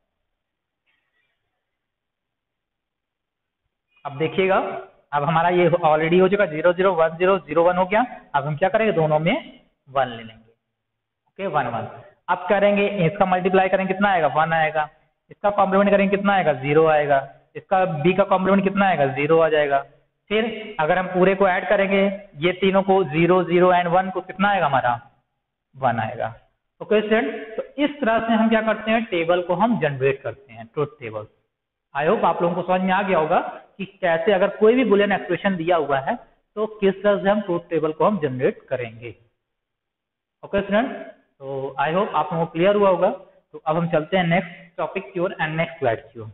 अब देखिएगा, अब हमारा ये ऑलरेडी हो चुका, zero zero one zero zero one हो गया। अब हम क्या करेंगे, दोनों में वन ले लेंगे। Okay, one one. अब करेंगे, इसका मल्टीप्लाई करेंगे कितना आएगा, वन आएगा। इसका कॉम्प्लीमेंट करेंगे कितना आएगा, जीरो आएगा। इसका बी का कॉम्प्लीमेंट कितना आएगा, जीरो आ जाएगा। फिर अगर हम पूरे को ऐड करेंगे, ये तीनों को, जीरो जीरो एंड वन को, कितना आएगा हमारा, वन आएगा। ओके स्टूडेंट, तो इस तरह से हम क्या करते हैं, टेबल को हम जनरेट करते हैं, ट्रुथ टेबल। आई होप आप लोगों को समझ में आ गया होगा कि कैसे अगर कोई भी बुलियन एक्सप्रेशन दिया हुआ है तो किस तरह से हम ट्रुथ टेबल को हम जनरेट करेंगे। ओके स्टूडेंट, तो आई होप आप लोगों को क्लियर हुआ होगा। तो अब हम चलते हैं नेक्स्ट टॉपिक की ओर एंड नेक्स्ट स्लाइड की ओर।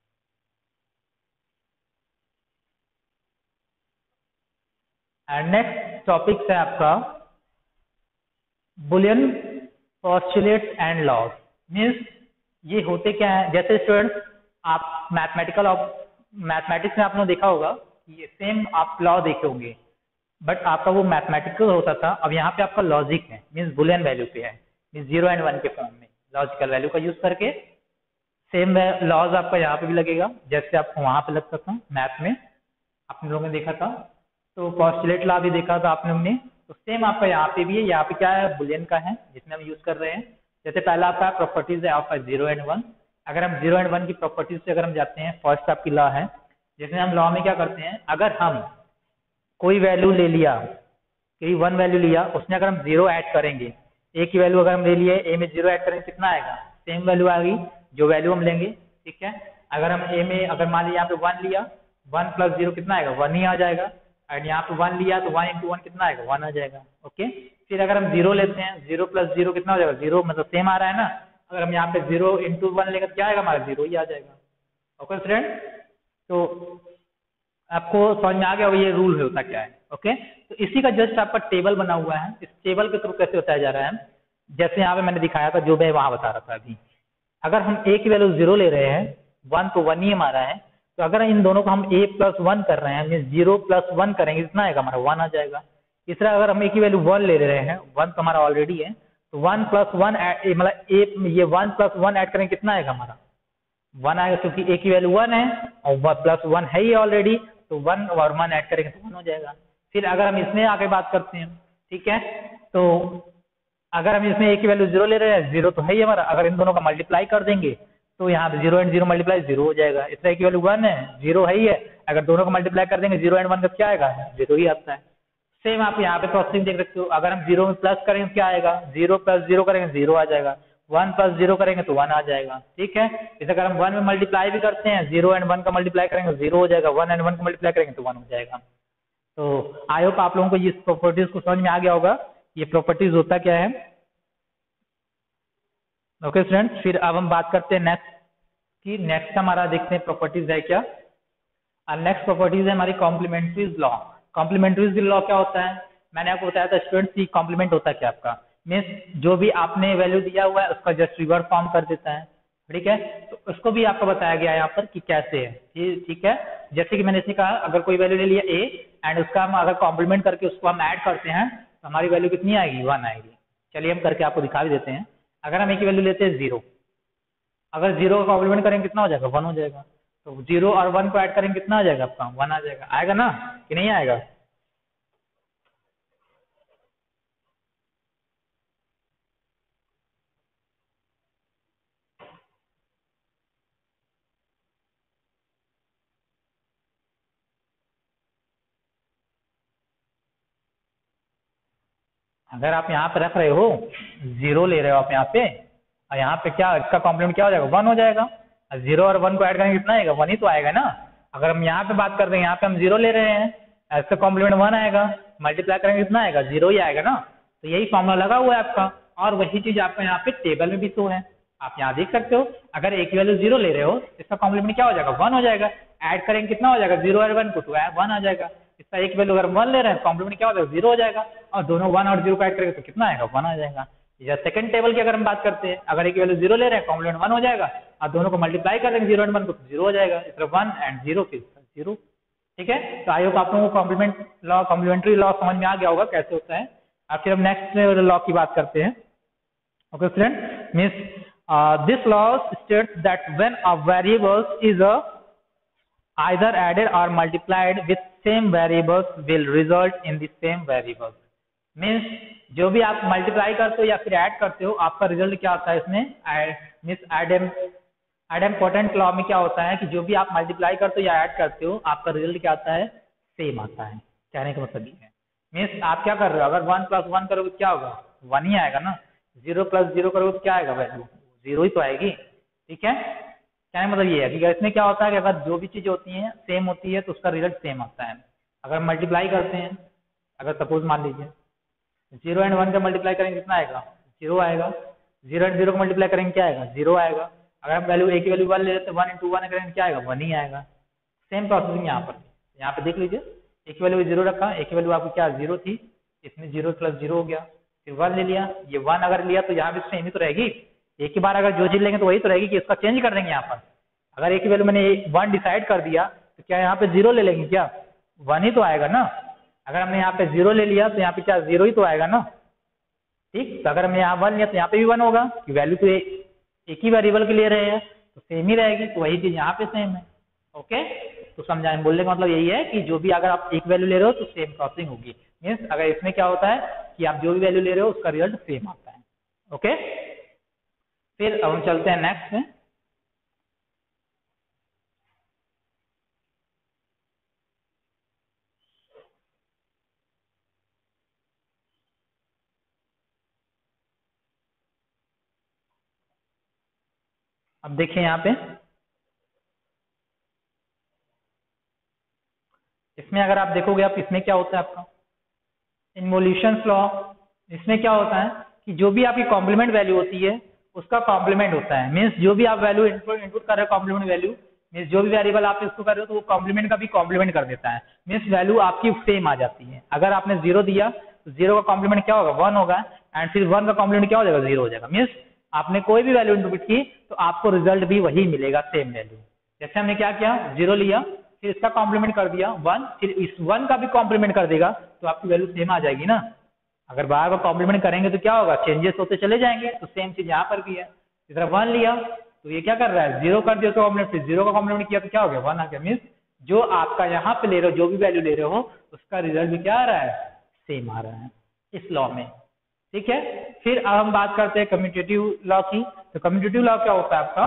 एंड नेक्स्ट टॉपिक है आपका Boolean postulates and laws. Means ये होते क्या है, जैसे स्टूडेंट्स आप मैथमेटिकल मैथमेटिक्स में आपने देखा होगा कि सेम आप लॉ देखे होंगे, बट आपका वो मैथमेटिकल होता था, अब यहाँ पे आपका लॉजिक है, मीन्स बुलियन वैल्यू पे है, मीन्स जीरो एंड वन के फॉर्म में लॉजिकल वैल्यू का यूज करके सेम लॉज आपका यहाँ पे भी लगेगा, जैसे आपको वहां पे लगता था मैथ में, आपने लोगों ने देखा था। तो पोस्टुलेट लॉ भी देखा था आपने हमने, तो सेम आपका यहाँ पे भी है। यहाँ पे क्या है, बुलियन का है जिसमें हम यूज कर रहे हैं। जैसे पहला आपका प्रॉपर्टीज है आपका जीरो एंड वन। अगर हम जीरो एंड वन की प्रॉपर्टीज से अगर हम जाते हैं, फर्स्ट आपकी लॉ है, जैसे हम लॉ में क्या करते हैं, अगर हम कोई वैल्यू ले लिया, कोई वन वैल्यू लिया, उसमें अगर हम जीरो ऐड करेंगे, ए की वैल्यू अगर हम ले लिए, ए में जीरो ऐड करेंगे कितना आएगा, सेम वैल्यू आ गई जो वैल्यू हम लेंगे। ठीक है, अगर हम ए में अगर मान लिया यहाँ पे वन लिया, वन प्लस जीरो कितना आएगा, वन ही आ जाएगा। एंड यहाँ पे वन लिया तो वन इंटू वन कितना आएगा, वन आ जाएगा। ओके, फिर अगर हम जीरो लेते हैं, जीरो प्लस जीरो कितना हो जाएगा, जीरो, मतलब सेम आ रहा है ना। अगर हम यहाँ पे जीरो इंटू वन लेंगे तो क्या आएगा हमारा, जीरो ही आ जाएगा। ओके फ्रेंड, तो आपको समझ में आ गया होगा ये रूल होता क्या है। ओके, तो इसी का जस्ट आपका टेबल बना हुआ है, इस टेबल के थ्रू कैसे बताया जा रहा है, जैसे यहाँ पे मैंने दिखाया था, जो मैं वहां बता रहा था अभी। अगर हम ए की वैल्यू जीरो ले रहे हैं, वन तो वन ही हमारा है, तो अगर इन दोनों को हम ए प्लस वन कर रहे हैं, मीन जीरो प्लस वन करेंगे, कितना आएगा हमारा, वन आ जाएगा। इस तरह अगर हम ए की वैल्यू वन ले रहे हैं, वन तो हमारा ऑलरेडी है, तो वन प्लस वन मतलब ए ये वन प्लस वन ऐड करेंगे, कितना आएगा हमारा, वन आएगा, क्योंकि ए की वैल्यू वन है और प्लस वन है ही ऑलरेडी, तो वन और वन ऐड करेंगे तो वन हो जाएगा। फिर अगर हम इसमें आगे बात करते हैं, ठीक है, तो अगर हम इसमें ए की वैल्यू जीरो ले रहे हैं, जीरो तो है ही हमारा, अगर इन दोनों का मल्टीप्लाई कर देंगे तो यहाँ पे zero and zero multiply zero हो जाएगा। इस तरह की वैल्यू वन है, जीरो है ही है, अगर दोनों को मल्टीप्लाई कर देंगे जीरो एंड वन का क्या आएगा, जीरो ही आता है। सेम आप यहाँ पे प्रोसेसिंग देख सकते हो, अगर हम जीरो में प्लस करेंगे क्या आएगा, जीरो प्लस जीरो करेंगे जीरो आ जाएगा, वन प्लस जीरो करेंगे तो वन आ जाएगा। ठीक है, इसे अगर हम वन में मल्टीप्लाई भी करते हैं, जीरो एंड वन का मल्टीप्लाई करेंगे जीरो हो जाएगा, वन एंड वन का मल्टीप्लाई करेंगे तो वन हो जाएगा। तो आई होप आप लोगों को ये प्रॉपर्टीज को समझ में आ गया होगा, ये प्रॉपर्टीज होता क्या है। ओके स्टूडेंट्स, फिर अब हम बात करते हैं नेक्स्ट की। नेक्स्ट हमारा देखते हैं प्रॉपर्टीज है क्या। और नेक्स्ट प्रॉपर्टीज है हमारी कॉम्प्लीमेंट्रीज लॉ। कॉम्प्लीमेंट्रीज लॉ क्या होता है, मैंने आपको बताया था स्टूडेंट्स की कॉम्प्लीमेंट होता है क्या आपका, मीन्स जो भी आपने वैल्यू दिया हुआ है उसका जस्ट रिवर्स फॉर्म कर देता है। ठीक है, तो उसको भी आपको बताया गया है यहाँ पर कि कैसे है। ठीक है, जैसे कि मैंने इसे कहा, अगर कोई वैल्यू ले लिया ए एंड उसका हम अगर कॉम्प्लीमेंट करके उसको हम ऐड करते हैं तो हमारी वैल्यू कितनी आएगी, वन आएगी। चलिए हम करके आपको दिखा भी देते हैं। अगर हम ए की वैल्यू लेते हैं जीरो, अगर जीरो का कॉम्प्लीमेंट करेंगे कितना हो जाएगा, वन हो जाएगा। तो जीरो और वन को ऐड करेंगे कितना आ जाएगा आपका, वन आ जाएगा। आएगा ना कि नहीं आएगा। अगर आप यहाँ पे रख रहे हो, जीरो ले रहे हो आप यहाँ पे, और यहाँ पे क्या इसका कॉम्प्लीमेंट क्या हो जाएगा, वन हो जाएगा। जीरो और वन को ऐड करेंगे कितना आएगा, वन ही तो आएगा ना। अगर हम यहाँ पे बात करते हैं, यहाँ पे हम जीरो ले रहे हैं, इसका कॉम्प्लीमेंट वन आएगा, मल्टीप्लाई करेंगे कितना आएगा, जीरो ही आएगा ना। तो यही फॉर्मूला लगा हुआ है आपका, और वही चीज आपको यहाँ पे टेबल में भी शो है, आप यहाँ देख सकते हो। अगर एक वैल्यू जीरो ले रहे हो, इसका कॉम्प्लीमेंट क्या हो जाएगा, वन हो जाएगा। ऐड करेंगे कितना हो जाएगा, जीरो और वन को, तो वन आ जाएगा। इसका एक वैल्यू अगर वन ले रहे हैं, कॉम्प्लीमेंट क्या हो जाएगा, जीरो हो जाएगा, और दोनों वन और जीरो को ऐड करेंगे तो कितना आएगा, वन आ जाएगा। या सेकंड टेबल की अगर हम बात करते हैं, अगर एक वैल्यू जीरो ले रहे हैं, कॉम्प्लीमेंट वन हो जाएगा, और दोनों को मल्टीप्लाई कर देंगे जीरो एंड वन को, तो जीरो हो जाएगा। इस तरह वन एंड जीरो फिर जीरो। ठीक है, तो आई होप आप लोगों को कॉम्प्लीमेंट लॉ कॉम्प्लीमेंट्री लॉ समझ में आ गया होगा कैसे होता है। अब फिर हम नेक्स्ट लॉ की बात करते हैं। Okay student, means this law states that when a variables is a either added or multiplied with same variables will result in the same variables। मीन्स जो भी आप मल्टीप्लाई करते हो या फिर ऐड करते हो, आपका रिजल्ट क्या होता है इसमें, मीन्स एडम एडम्पोटेंट लॉ में क्या होता है कि जो भी आप मल्टीप्लाई करते हो या ऐड करते हो, आपका रिजल्ट क्या आता है, सेम आता है। कहने का मतलब ये है, मीन्स आप क्या कर रहे हो, अगर वन प्लस वन करोगे क्या होगा, वन ही आएगा ना। जीरो प्लस जीरो करोगे तो क्या आएगा, वैल्यू जीरो ही तो आएगी। ठीक है, कहने मतलब ये है कि इसमें क्या होता है कि अगर जो भी चीज होती है सेम होती है तो उसका रिजल्ट सेम आता है। अगर मल्टीप्लाई करते हैं, अगर सपोज मान लीजिए जीरो एंड वन का मल्टीप्लाई करेंगे कितना आएगा, जीरो आएगा। जीरो एंड जीरो को मल्टीप्लाई करेंगे क्या आएगा, जीरो आएगा। अगर हम वैल्यू ए की वैल्यू वन ले लेते हैं, वन इंटू वन करेंगे क्या आएगा, वन ही आएगा। सेम प्रोसेसिंग यहाँ पर, यहाँ पे देख लीजिए, ए की वैल्यू जीरो रखा, ए की वैल्यू आपकी क्या जीरो थी, इसमें जीरो प्लस जीरो हो गया, फिर वन ले लिया, ये वन अगर लिया तो यहाँ पे सेम ही तो रहेगी। एक ही बार अगर जो चीज लेंगे तो वही तो रहेगी कि इसका चेंज कर देंगे यहाँ पर। अगर एक वैल्यू मैंने वन डिसाइड कर दिया तो क्या यहाँ पे जीरो ले लेंगे, क्या वन ही तो आएगा ना। अगर हमने यहाँ पे जीरो ले लिया तो यहाँ पे क्या जीरो ही तो आएगा ना। ठीक, तो अगर हमने यहाँ वन लिया तो यहाँ पे भी वन होगा, कि वैल्यू तो एक ही वेरिएबल के ले रहे हैं तो सेम ही रहेगी, तो वही चीज यहाँ पे सेम है। ओके, तो समझाएं, बोलने का मतलब यही है कि जो भी अगर आप एक वैल्यू ले रहे हो तो सेम प्रोसेसिंग होगी। मीन्स अगर इसमें क्या होता है कि आप जो भी वैल्यू ले रहे हो उसका रिजल्ट सेम आता है। ओके, फिर अब हम चलते हैं नेक्स्ट में। अब देखिए यहाँ पे इसमें अगर आप देखोगे, आप इसमें क्या होता है आपका इन्वोल्यूशन लॉ। इसमें क्या होता है कि जो भी आपकी कॉम्प्लीमेंट वैल्यू होती है उसका कॉम्प्लीमेंट होता है। मीन्स जो भी आप वैल्यू इनपुट इनपुट कर रहे हो कॉम्प्लीमेंट वैल्यू, मीन्स जो भी वेरिएबल आप इसको कर रहे हो तो वो कॉम्प्लीमेंट का भी कॉम्प्लीमेंट कर देता है, मीन्स वैल्यू आपकी सेम आ जाती है। अगर आपने जीरो दिया तो जीरो का कॉम्प्लीमेंट क्या होगा, वन होगा, एंड फिर वन का कॉम्प्लीमेंट क्या हो जाएगा, जीरो हो जाएगा। मीन्स आपने कोई भी वैल्यू इनपुट की तो आपको रिजल्ट भी वही मिलेगा, सेम वैल्यू। जैसे हमने क्या किया, जीरो लिया, फिर इसका कॉम्प्लीमेंट कर दिया वन, फिर इस वन का भी कॉम्प्लीमेंट कर देगा तो आपकी वैल्यू सेम आ जाएगी ना। अगर बार बार कॉम्प्लीमेंट करेंगे तो क्या होगा, चेंजेस होते चले जाएंगे। तो सेम चीज यहाँ पर भी है। इस तरह वन लिया तो ये क्या कर रहा है, जीरो कर दिया उसका कॉम्प्लीमेंट, फिर जीरो का कॉम्प्लीमेंट किया तो क्या हो गया, वन आ गया। मीन्स जो आपका यहाँ पे ले रहे हो, जो भी वैल्यू ले रहे हो, उसका रिजल्ट भी क्या आ रहा है, सेम आ रहा है इस लॉ में। ठीक है, फिर अब हम बात करते हैं कम्यूटेटिव लॉ की। तो कम्यूटेटिव लॉ क्या होता है आपका,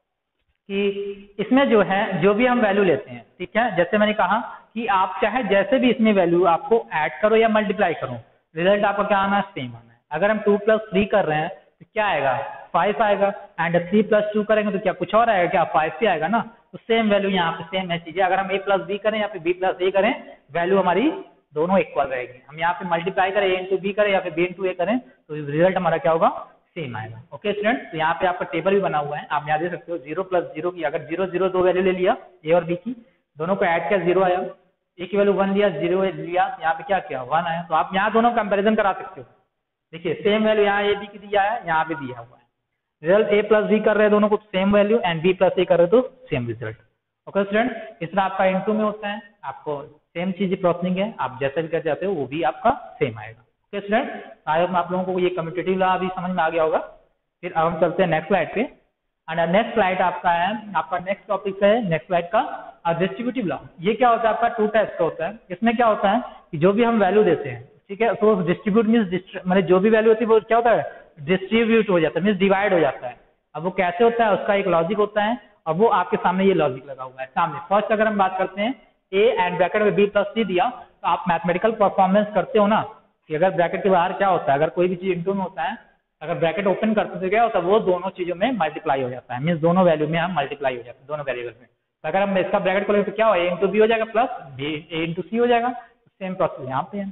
कि इसमें जो है जो भी हम वैल्यू लेते हैं, ठीक है, जैसे मैंने कहा कि आप चाहे जैसे भी इसमें वैल्यू आपको ऐड करो या मल्टीप्लाई करो, रिजल्ट आपका क्या आना है, सेम आना है। अगर हम टू प्लस थ्री कर रहे हैं तो क्या आएगा, फाइव आएगा, एंड थ्री प्लस टू करेंगे तो क्या कुछ और आएगा, क्या फाइव से आएगा ना। तो सेम वैल्यू यहाँ पे सेम है चीजें। अगर हम ए प्लस बी करें या फिर बी प्लस ए करें, वैल्यू हमारी दोनों इक्वल रहेगी। हम यहाँ पे मल्टीप्लाई करें, ए इंटू बी करें या फिर बी इंटू ए करें, तो रिजल्ट हमारा क्या होगा, सेम आएगा। ओके स्टूडेंट, तो यहाँ पे आपका टेबल भी बना हुआ है, आप यहाँ देख सकते हो। जीरो प्लस जीरो की अगर जीरो जीरो दो वैल्यू ले लिया, ए और बी की, दोनों को ऐड किया, जीरो आया। ए की वैल्यू वन लिया, जीरो लिया, यहाँ पे क्या किया, वन आया। तो आप यहाँ दोनों कंपेरिजन करा सकते हो। देखिए सेम वैल्यू यहाँ ए बी की दिया है, यहाँ पे दिया हुआ है। रिजल्ट ए प्लस बी कर रहे हैं दोनों को same value, and B plus A कर रहे तो सेम रिजल्ट। ओके स्टूडेंट, इस तरह आपका इनटू में होता है, आपको सेम चीज प्रोसेसिंग है, आप जैसे भी कर जाते हो वो भी आपका सेम आएगा। ओके स्टूडेंट, आई होप आप लोगों को ये कम्यूटेटिव लॉ अभी समझ में आ गया होगा। फिर अब हम चलते हैं नेक्स्ट स्लाइड पे। एंड नेक्स्ट स्लाइड आपका है, आपका नेक्स्ट टॉपिक है नेक्स्ट स्लाइड का डिस्ट्रीब्यूटिव लॉ। ये क्या होता है, आपका टू टाइप्स का होता है। इसमें क्या होता है कि जो भी हम वैल्यू देते हैं, ठीक है, तो डिस्ट्रीब्यूट मीन्स मतलब जो भी वैल्यू होती है वो क्या होता है, डिस्ट्रीब्यूट हो जाता है, मीन्स डिवाइड हो जाता है। अब वो कैसे होता है, उसका एक लॉजिक होता है, और वो आपके सामने ये लॉजिक लगा हुआ है सामने। फर्स्ट अगर हम बात करते हैं, ए एंड ब्रैकेट में बी प्लस सी दिया, तो आप मैथमेटिकल परफॉर्मेंस करते हो ना कि अगर ब्रैकेट के बाहर क्या होता है, अगर कोई भी चीज इंटू में होता है, अगर ब्रैकेट ओपन करते तो क्या होता है, वो दोनों चीजों में मल्टीप्लाई हो जाता है, मीन्स दोनों वैल्यू में हम मल्टीप्लाई हो जाते हैं, दोनों वेरिएबल में। तो अगर हम इसका ब्रैकेट खोलेंगे तो क्या हो, ए इंटू बी हो जाएगा plus B A into C हो जाएगा। सेम प्रोसेस यहाँ पे है,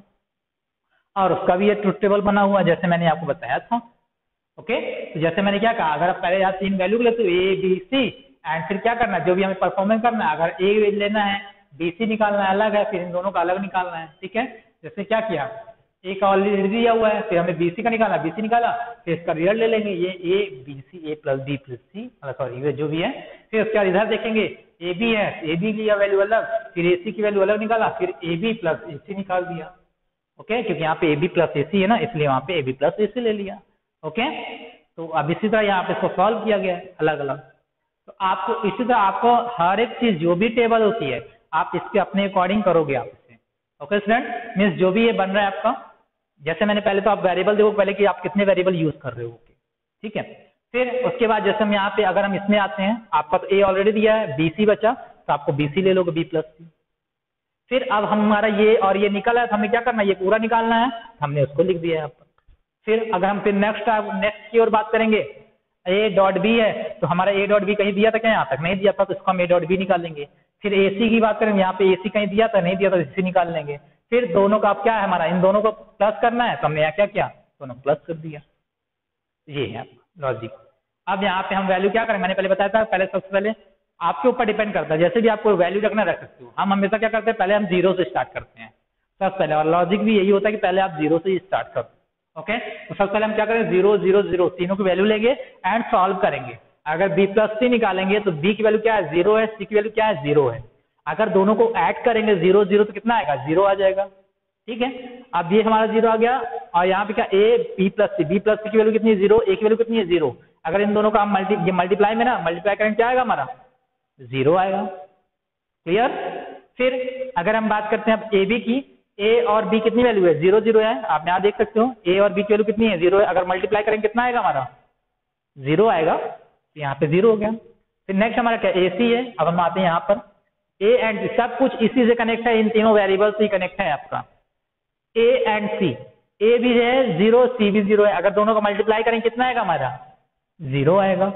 और उसका भी ये ट्रुथ टेबल बना हुआ है जैसे मैंने आपको बताया था। ओके, तो जैसे मैंने क्या कहा, अगर आप पहले यहाँ तीन वैल्यू लेते हो, ए बी सी, एंड फिर क्या करना है, जो भी हमें परफॉर्मेंस करना है, अगर ए लेना है, बी सी निकालना है अलग है, फिर इन दोनों का अलग निकालना है। ठीक है, जैसे क्या किया, ए का ऑलरेडी दिया हुआ है, फिर हमें बीसी का निकाला, बीसी निकाला, फिर इसका रिजल्ट ले लेंगे, ये A B C, A plus B plus C, sorry ये जो भी है। फिर उसके बाद इधर देखेंगे, ए बी है, ए बी की वैल्यू अलग, फिर ए सी की वैल्यू अलग निकाला, फिर ए बी प्लस ए सी निकाल दिया। ओके, क्योंकि यहाँ पे ए बी प्लस ए सी है ना, इसलिए वहाँ पे ए बी प्लस ए सी ले लिया। ओके, तो अब इसी तरह यहाँ पे इसको सॉल्व किया गया है अलग अलग। तो आपको इसी तरह आपको हर एक चीज जो भी टेबल होती है, आप इसके अपने अकॉर्डिंग करोगे आप इसे। ओके स्टूडेंट, मीन्स जो भी ये बन रहा है आपका, जैसे मैंने पहले तो आप वेरिएबल देखो पहले कि आप कितने वेरिएबल यूज कर रहे हो। ठीक है, फिर उसके बाद जैसे हम यहाँ पे अगर हम इसमें आते हैं, आपका तो ए ऑलरेडी दिया है, बी सी बचा, तो आपको बी सी ले लोगे, बी प्लस सी। फिर अब हमारा ये और ये निकला है, तो हमें क्या करना है, ये पूरा निकालना है, हमने उसको लिख दिया है यहाँ पर। फिर अगर हम फिर नेक्स्ट नेक्स्ट की ओर बात करेंगे, ए डॉट बी है, तो हमारा ए डॉट बी कहीं दिया था क्या, यहाँ तक नहीं दिया था, तो इसको हम ए डॉट बी निकाल लेंगे। फिर ए सी की बात करेंगे, यहाँ पे ए सी कहीं दिया था, नहीं दिया था, ए सी निकाल लेंगे। फिर दोनों का अब क्या है, हमारा इन दोनों को प्लस करना है, तो हमने यहाँ क्या किया, दोनों प्लस कर दिया। ये है लॉजिक। अब यहाँ पे हम वैल्यू क्या करें, मैंने पहले बताया था, पहले सबसे पहले आपके ऊपर डिपेंड करता है, जैसे भी आपको वैल्यू रखना रख सकते हो। हम हमेशा क्या करते हैं, पहले हम जीरो से स्टार्ट करते हैं सबसे पहले, और लॉजिक भी यही होता है कि पहले आप जीरो से ही स्टार्ट करो। ओके, तो सबसे पहले हम क्या करें, जीरो जीरो जीरो तीनों की वैल्यू लेंगे एंड सॉल्व करेंगे। अगर बी प्लस सी निकालेंगे तो बी की वैल्यू क्या है, जीरो है, सी की वैल्यू क्या है, जीरो है। अगर दोनों को ऐड करेंगे जीरो जीरो तो कितना आएगा, जीरो आ जाएगा। ठीक है, अब ये हमारा जीरो आ गया, और यहाँ पे क्या, A B plus C, B plus C की वैल्यू कितनी है, जीरो, ए की वैल्यू कितनी है, जीरो। अगर इन दोनों का हम मल्टी ये मल्टीप्लाई में ना मल्टीप्लाई करेंगे क्या आएगा, हमारा जीरो आएगा। क्लियर। फिर अगर हम बात करते हैं अब ए बी की, ए और बी कितनी वैल्यू है, जीरो जीरो है, आप यहाँ देख सकते हो, ए और बी की वैल्यू कितनी है, जीरो है। अगर मल्टीप्लाई करेंगे कितना आएगा, हमारा जीरो आएगा, तो यहाँ पे जीरो हो गया। फिर नेक्स्ट हमारा क्या, ए सी है। अब हम आते हैं यहाँ पर, ए एंड सब कुछ इसी से कनेक्ट है, इन तीनों वेरिएबल से कनेक्ट है आपका। ए एंड सी, ए भी है जीरो, सी भी जीरो है, अगर दोनों को मल्टीप्लाई करेंगे कितना आएगा, हमारा जीरो आएगा।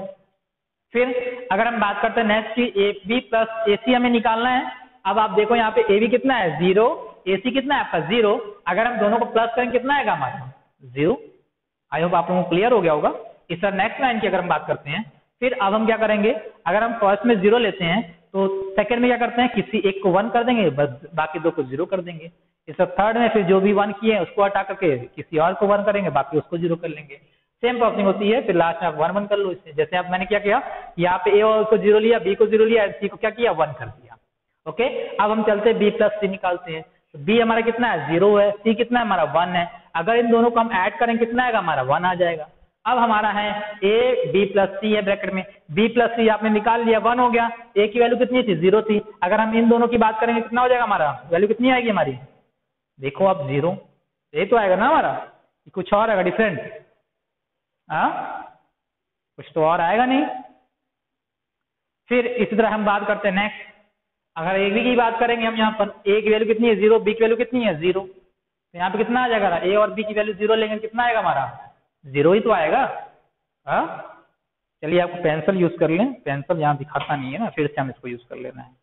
फिर अगर हम बात करते हैं नेक्स्ट की, ए बी प्लस ए सी हमें निकालना है। अब आप देखो यहाँ पे ए बी कितना है, जीरो, ए सी कितना है आपका, जीरो। अगर हम दोनों को प्लस करेंगे कितना आएगा, हमारा जीरो। आई होप आप लोगों को क्लियर हो गया होगा। इस तरह नेक्स्ट लाइन की अगर हम बात करते हैं, फिर अब हम क्या करेंगे, अगर हम फर्स्ट में जीरो लेते हैं तो सेकंड में क्या करते हैं, किसी एक को वन कर देंगे, बस बाकी दो को जीरो कर देंगे। इस थर्ड में फिर जो भी वन किए हैं उसको हटा करके किसी और को वन करेंगे, बाकी उसको जीरो कर लेंगे। सेम प्रोसेसिंग होती है, फिर लास्ट में आप वन वन कर लो इससे। जैसे आप मैंने क्या किया, यहाँ पे ए को जीरो लिया, बी को जीरो लिया, सी को क्या किया, वन कर दिया। ओके, अब हम चलते बी प्लस सी निकालते हैं। तो बी हमारा कितना है, जीरो है, सी कितना है हमारा, वन है। अगर इन दोनों को हम ऐड करेंगे कितना आएगा हमारा, वन आ जाएगा। अब हमारा है ए बी प्लस सी है ब्रैकेट में, बी प्लस सी आपने निकाल लिया, वन हो गया। ए की वैल्यू कितनी थी, जीरो थी। अगर हम इन दोनों की बात करेंगे कितना हो जाएगा हमारा, वैल्यू कितनी आएगी हमारी, देखो आप जीरो, ये तो आएगा ना हमारा, कुछ और आएगा डिफरेंट, हाँ कुछ तो और आएगा नहीं। फिर इसी तरह हम बात करते हैं नेक्स्ट, अगर ए बी की बात करेंगे हम यहाँ पर, ए की वैल्यू कितनी है, जीरो, बी की वैल्यू कितनी है, जीरो। तो यहाँ पे कितना आ जाएगा, ए और बी की वैल्यू जीरो लेंगे कितना आएगा हमारा, जीरो ही तो आएगा। हाँ चलिए आपको पेंसिल यूज कर लें, पेंसिल यहाँ दिखाता नहीं है ना, फिर से हम इसको यूज कर लेना है।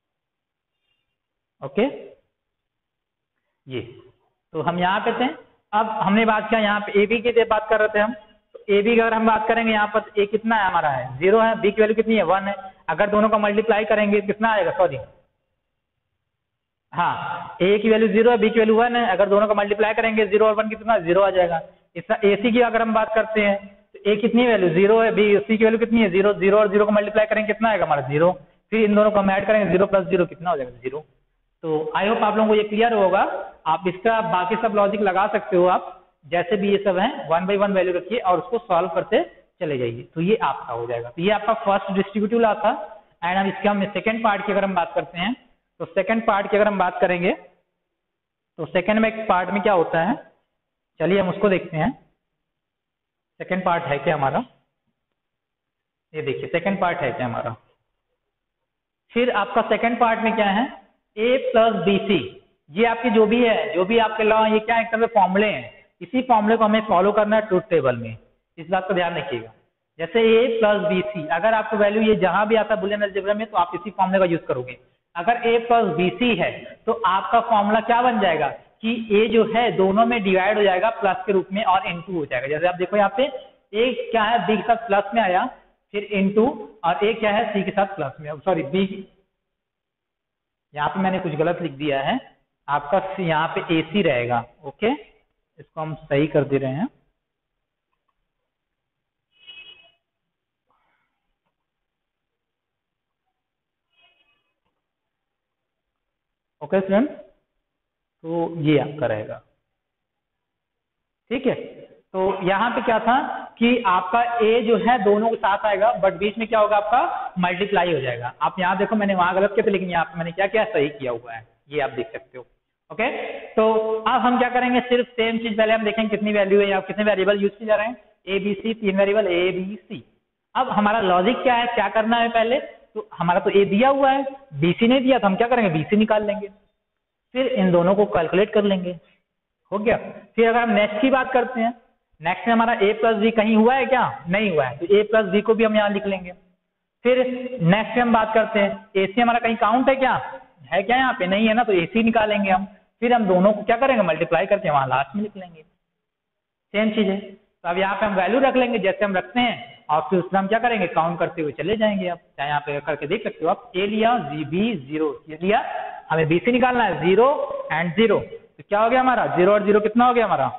ओके, ये तो हम यहाँ पे थे। अब हमने बात किया यहाँ पे ए बी की बात कर रहे थे हम, तो ए बी की अगर हम बात करेंगे यहाँ पर, ए कितना है हमारा है, जीरो है, बी की वैल्यू कितनी है, वन है। अगर दोनों का मल्टीप्लाई करेंगे कितना आएगा, सॉरी हाँ, ए की वैल्यू जीरो है, बी की वैल्यू वन है। अगर दोनों का मल्टीप्लाई करेंगे जीरो और वन कितना, जीरो आ जाएगा। इसका ए सी की अगर हम बात करते हैं तो ए कितनी वैल्यू, जीरो है, बी सी की वैल्यू कितनी है, जीरो, जीरो और जीरो को मल्टीप्लाई करेंगे कितना आएगा हमारा, जीरो। फिर इन दोनों को हम ऐड करेंगे, जीरो प्लस जीरो कितना हो जाएगा, जीरो। तो आई होप आप लोगों को ये क्लियर होगा। आप इसका बाकी सब लॉजिक लगा सकते हो, आप जैसे भी ये सब है वन बाई वन वैल्यू रखिए और उसको सॉल्व करते चले जाइए, तो ये आपका हो जाएगा। तो ये आपका फर्स्ट डिस्ट्रीब्यूटिव लॉ था। एंड अब इसके हम सेकेंड पार्ट की अगर हम बात करते हैं, तो सेकेंड पार्ट की अगर हम बात करेंगे तो सेकेंड में एक पार्ट में क्या होता है, चलिए हम उसको देखते हैं। सेकेंड पार्ट है क्या हमारा, ये देखिए सेकेंड पार्ट है क्या हमारा। फिर आपका सेकेंड पार्ट में क्या है, ए प्लस बी सी, ये आपकी जो भी है, जो भी आपके लॉ ये क्या एक तरह से फॉर्मूले हैं, इसी फॉर्मूले को हमें फॉलो करना है ट्रूथ टेबल में, इस बात को ध्यान रखिएगा। जैसे ए प्लस बी सी, अगर आपको वैल्यू ये जहां भी आता है बुलियन अलजेब्रा में, तो आप इसी फॉर्मूले का यूज करोगे। अगर ए प्लस बी सी है तो आपका फॉर्मूला क्या बन जाएगा कि ए जो है दोनों में डिवाइड हो जाएगा प्लस के रूप में और इनटू हो जाएगा। जैसे आप देखो यहाँ पे ए क्या है, बी के साथ प्लस में आया, फिर इनटू, और ए क्या है, सी के साथ प्लस में, सॉरी बी, यहाँ पे मैंने कुछ गलत लिख दिया है, आपका यहाँ पे ए सी रहेगा। ओके, इसको हम सही कर दे रहे हैं। ओके स्टूडेंट, तो ये आपका रहेगा, ठीक है। तो यहाँ पे क्या था कि आपका ए जो है दोनों के साथ आएगा, बट बीच में क्या होगा, आपका मल्टीप्लाई हो जाएगा। आप यहाँ देखो मैंने वहां गलत किया था, लेकिन यहाँ पे मैंने क्या किया, सही किया हुआ है, ये आप देख सकते हो। ओके, तो अब हम क्या करेंगे, सिर्फ सेम चीज पहले हम देखेंगे कितनी वैल्यू है या कितने वेरिएबल यूज किए जा रहे हैं, ए बी सी, तीन वेरिएबल ए बी सी। अब हमारा लॉजिक क्या है, क्या करना है, पहले तो हमारा तो ए दिया हुआ है, बी सी नहीं दिया, तो हम क्या करेंगे, बी सी निकाल लेंगे, फिर इन दोनों को कैलकुलेट कर लेंगे, हो गया। फिर अगर हम नेक्स्ट की बात करते हैं, नेक्स्ट में हमारा ए प्लस बी कहीं हुआ है क्या, नहीं हुआ है, तो ए प्लस बी को भी हम यहाँ लिख लेंगे। फिर नेक्स्ट में हम बात करते हैं, ए सी हमारा कहीं काउंट है क्या, है क्या यहाँ पे, नहीं है ना, तो ए सी निकालेंगे हम। फिर हम दोनों को क्या करेंगे, मल्टीप्लाई करके वहां लास्ट में लिख लेंगे, सेम चीज है। तो अब यहाँ पे हम वैल्यू रख लेंगे जैसे हम रखते हैं, और फिर उसमें हम क्या करेंगे, काउंट करते हुए चले जाएंगे। आप चाहे यहाँ पे करके देख सकते हो, आप ए लिया, जी बी जीरो, ये लिया, हमें बी सी निकालना है, जीरो एंड जीरो, तो क्या हो गया हमारा, जीरो और जीरो कितना हो गया हमारा,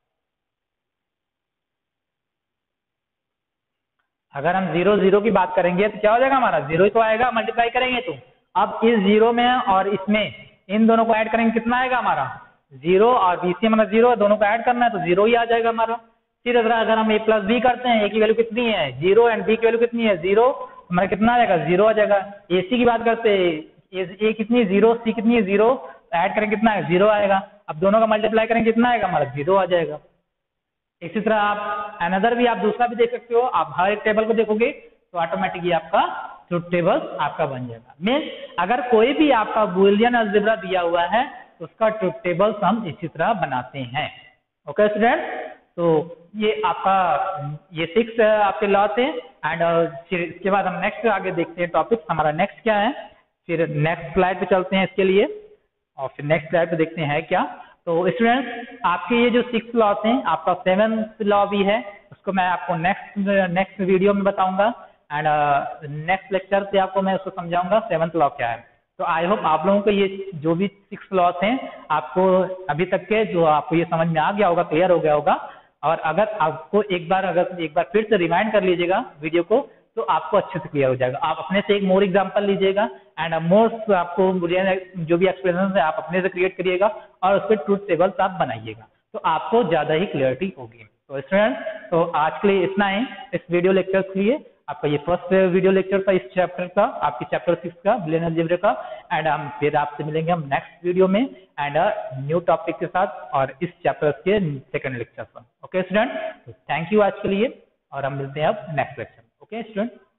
अगर हम जीरो जीरो की बात करेंगे तो क्या हो जाएगा हमारा, जीरो ही तो आएगा, मल्टीप्लाई करेंगे तो। अब इस जीरो में और इसमें इन दोनों को ऐड करेंगे कितना आएगा हमारा, जीरो, और बी सी हमारा जीरो, दोनों को ऐड करना है तो जीरो ही आ जाएगा हमारा। फिर अगर हम ए प्लस बी करते हैं, ए की वैल्यू कितनी है, जीरो, एंड बी की वैल्यू कितनी है, जीरो, हमारा कितना आ जाएगा, जीरो आ जाएगा। ए सी की बात करते हैं, ए कितनी है, जीरो, सी कितनी है, जीरो, ऐड करेंगे कितना है, जीरो आएगा। अब दोनों का मल्टीप्लाई करेंगे कितना आएगा हमारा, जीरो आ जाएगा। इसी तरह आप अनदर भी आप दूसरा भी देख सकते हो, आप हर एक टेबल को देखोगे तो ऑटोमेटिकली आपका ट्रुथ टेबल आपका बन जाएगा। मीन अगर कोई भी आपका बुलियन अलजेब्रा दिया हुआ है तो उसका ट्रुथ टेबल हम इसी तरह बनाते हैं। ओके स्टूडेंट, तो ये आपका ये सिक्स आपके लॉ थे। एंड फिर इसके बाद हम नेक्स्ट आगे देखते हैं टॉपिक, हमारा नेक्स्ट क्या है, फिर नेक्स्ट स्लाइड पे चलते हैं इसके लिए, और फिर नेक्स्ट स्लाइड पे देखते हैं क्या। तो स्टूडेंट्स आपके ये जो सिक्स लॉस हैं, आपका सेवेंथ लॉ भी है, उसको मैं आपको नेक्स्ट नेक्स्ट वीडियो में बताऊंगा। एंड नेक्स्ट लेक्चर से आपको मैं उसको समझाऊंगा सेवंथ लॉ क्या है। तो आई होप आप लोगों को ये जो भी सिक्स लॉस हैं आपको अभी तक के जो आपको ये समझ में आ गया होगा, क्लियर हो गया होगा। और अगर आपको एक बार अगर एक बार फिर से रिमाइंड कर लीजिएगा वीडियो को तो आपको अच्छे से क्लियर हो जाएगा। आप अपने से एक मोर एग्जांपल लीजिएगा एंड मोर आपको जो भी एक्सप्लेनेशन है आप अपने से क्रिएट करिएगा और उस पर ट्रूथ टेबल्स आप बनाइएगा तो आपको ज्यादा ही क्लियरिटी होगी। तो स्टूडेंट, तो आज के लिए इतना ही इस वीडियो लेक्चर के लिए। आपका ये फर्स्ट वीडियो लेक्चर था इस चैप्टर का, आपकी चैप्टर सिक्स का बुलियन अलजेब्रा का। एंड हम फिर आपसे मिलेंगे हम नेक्स्ट वीडियो में एंड न्यू टॉपिक के साथ और इस चैप्टर के सेकंड लेक्चर पर। ओके स्टूडेंट, थैंक यू आज के लिए और हम मिलते हैं अब नेक्स्ट लेक्चर। Okay student.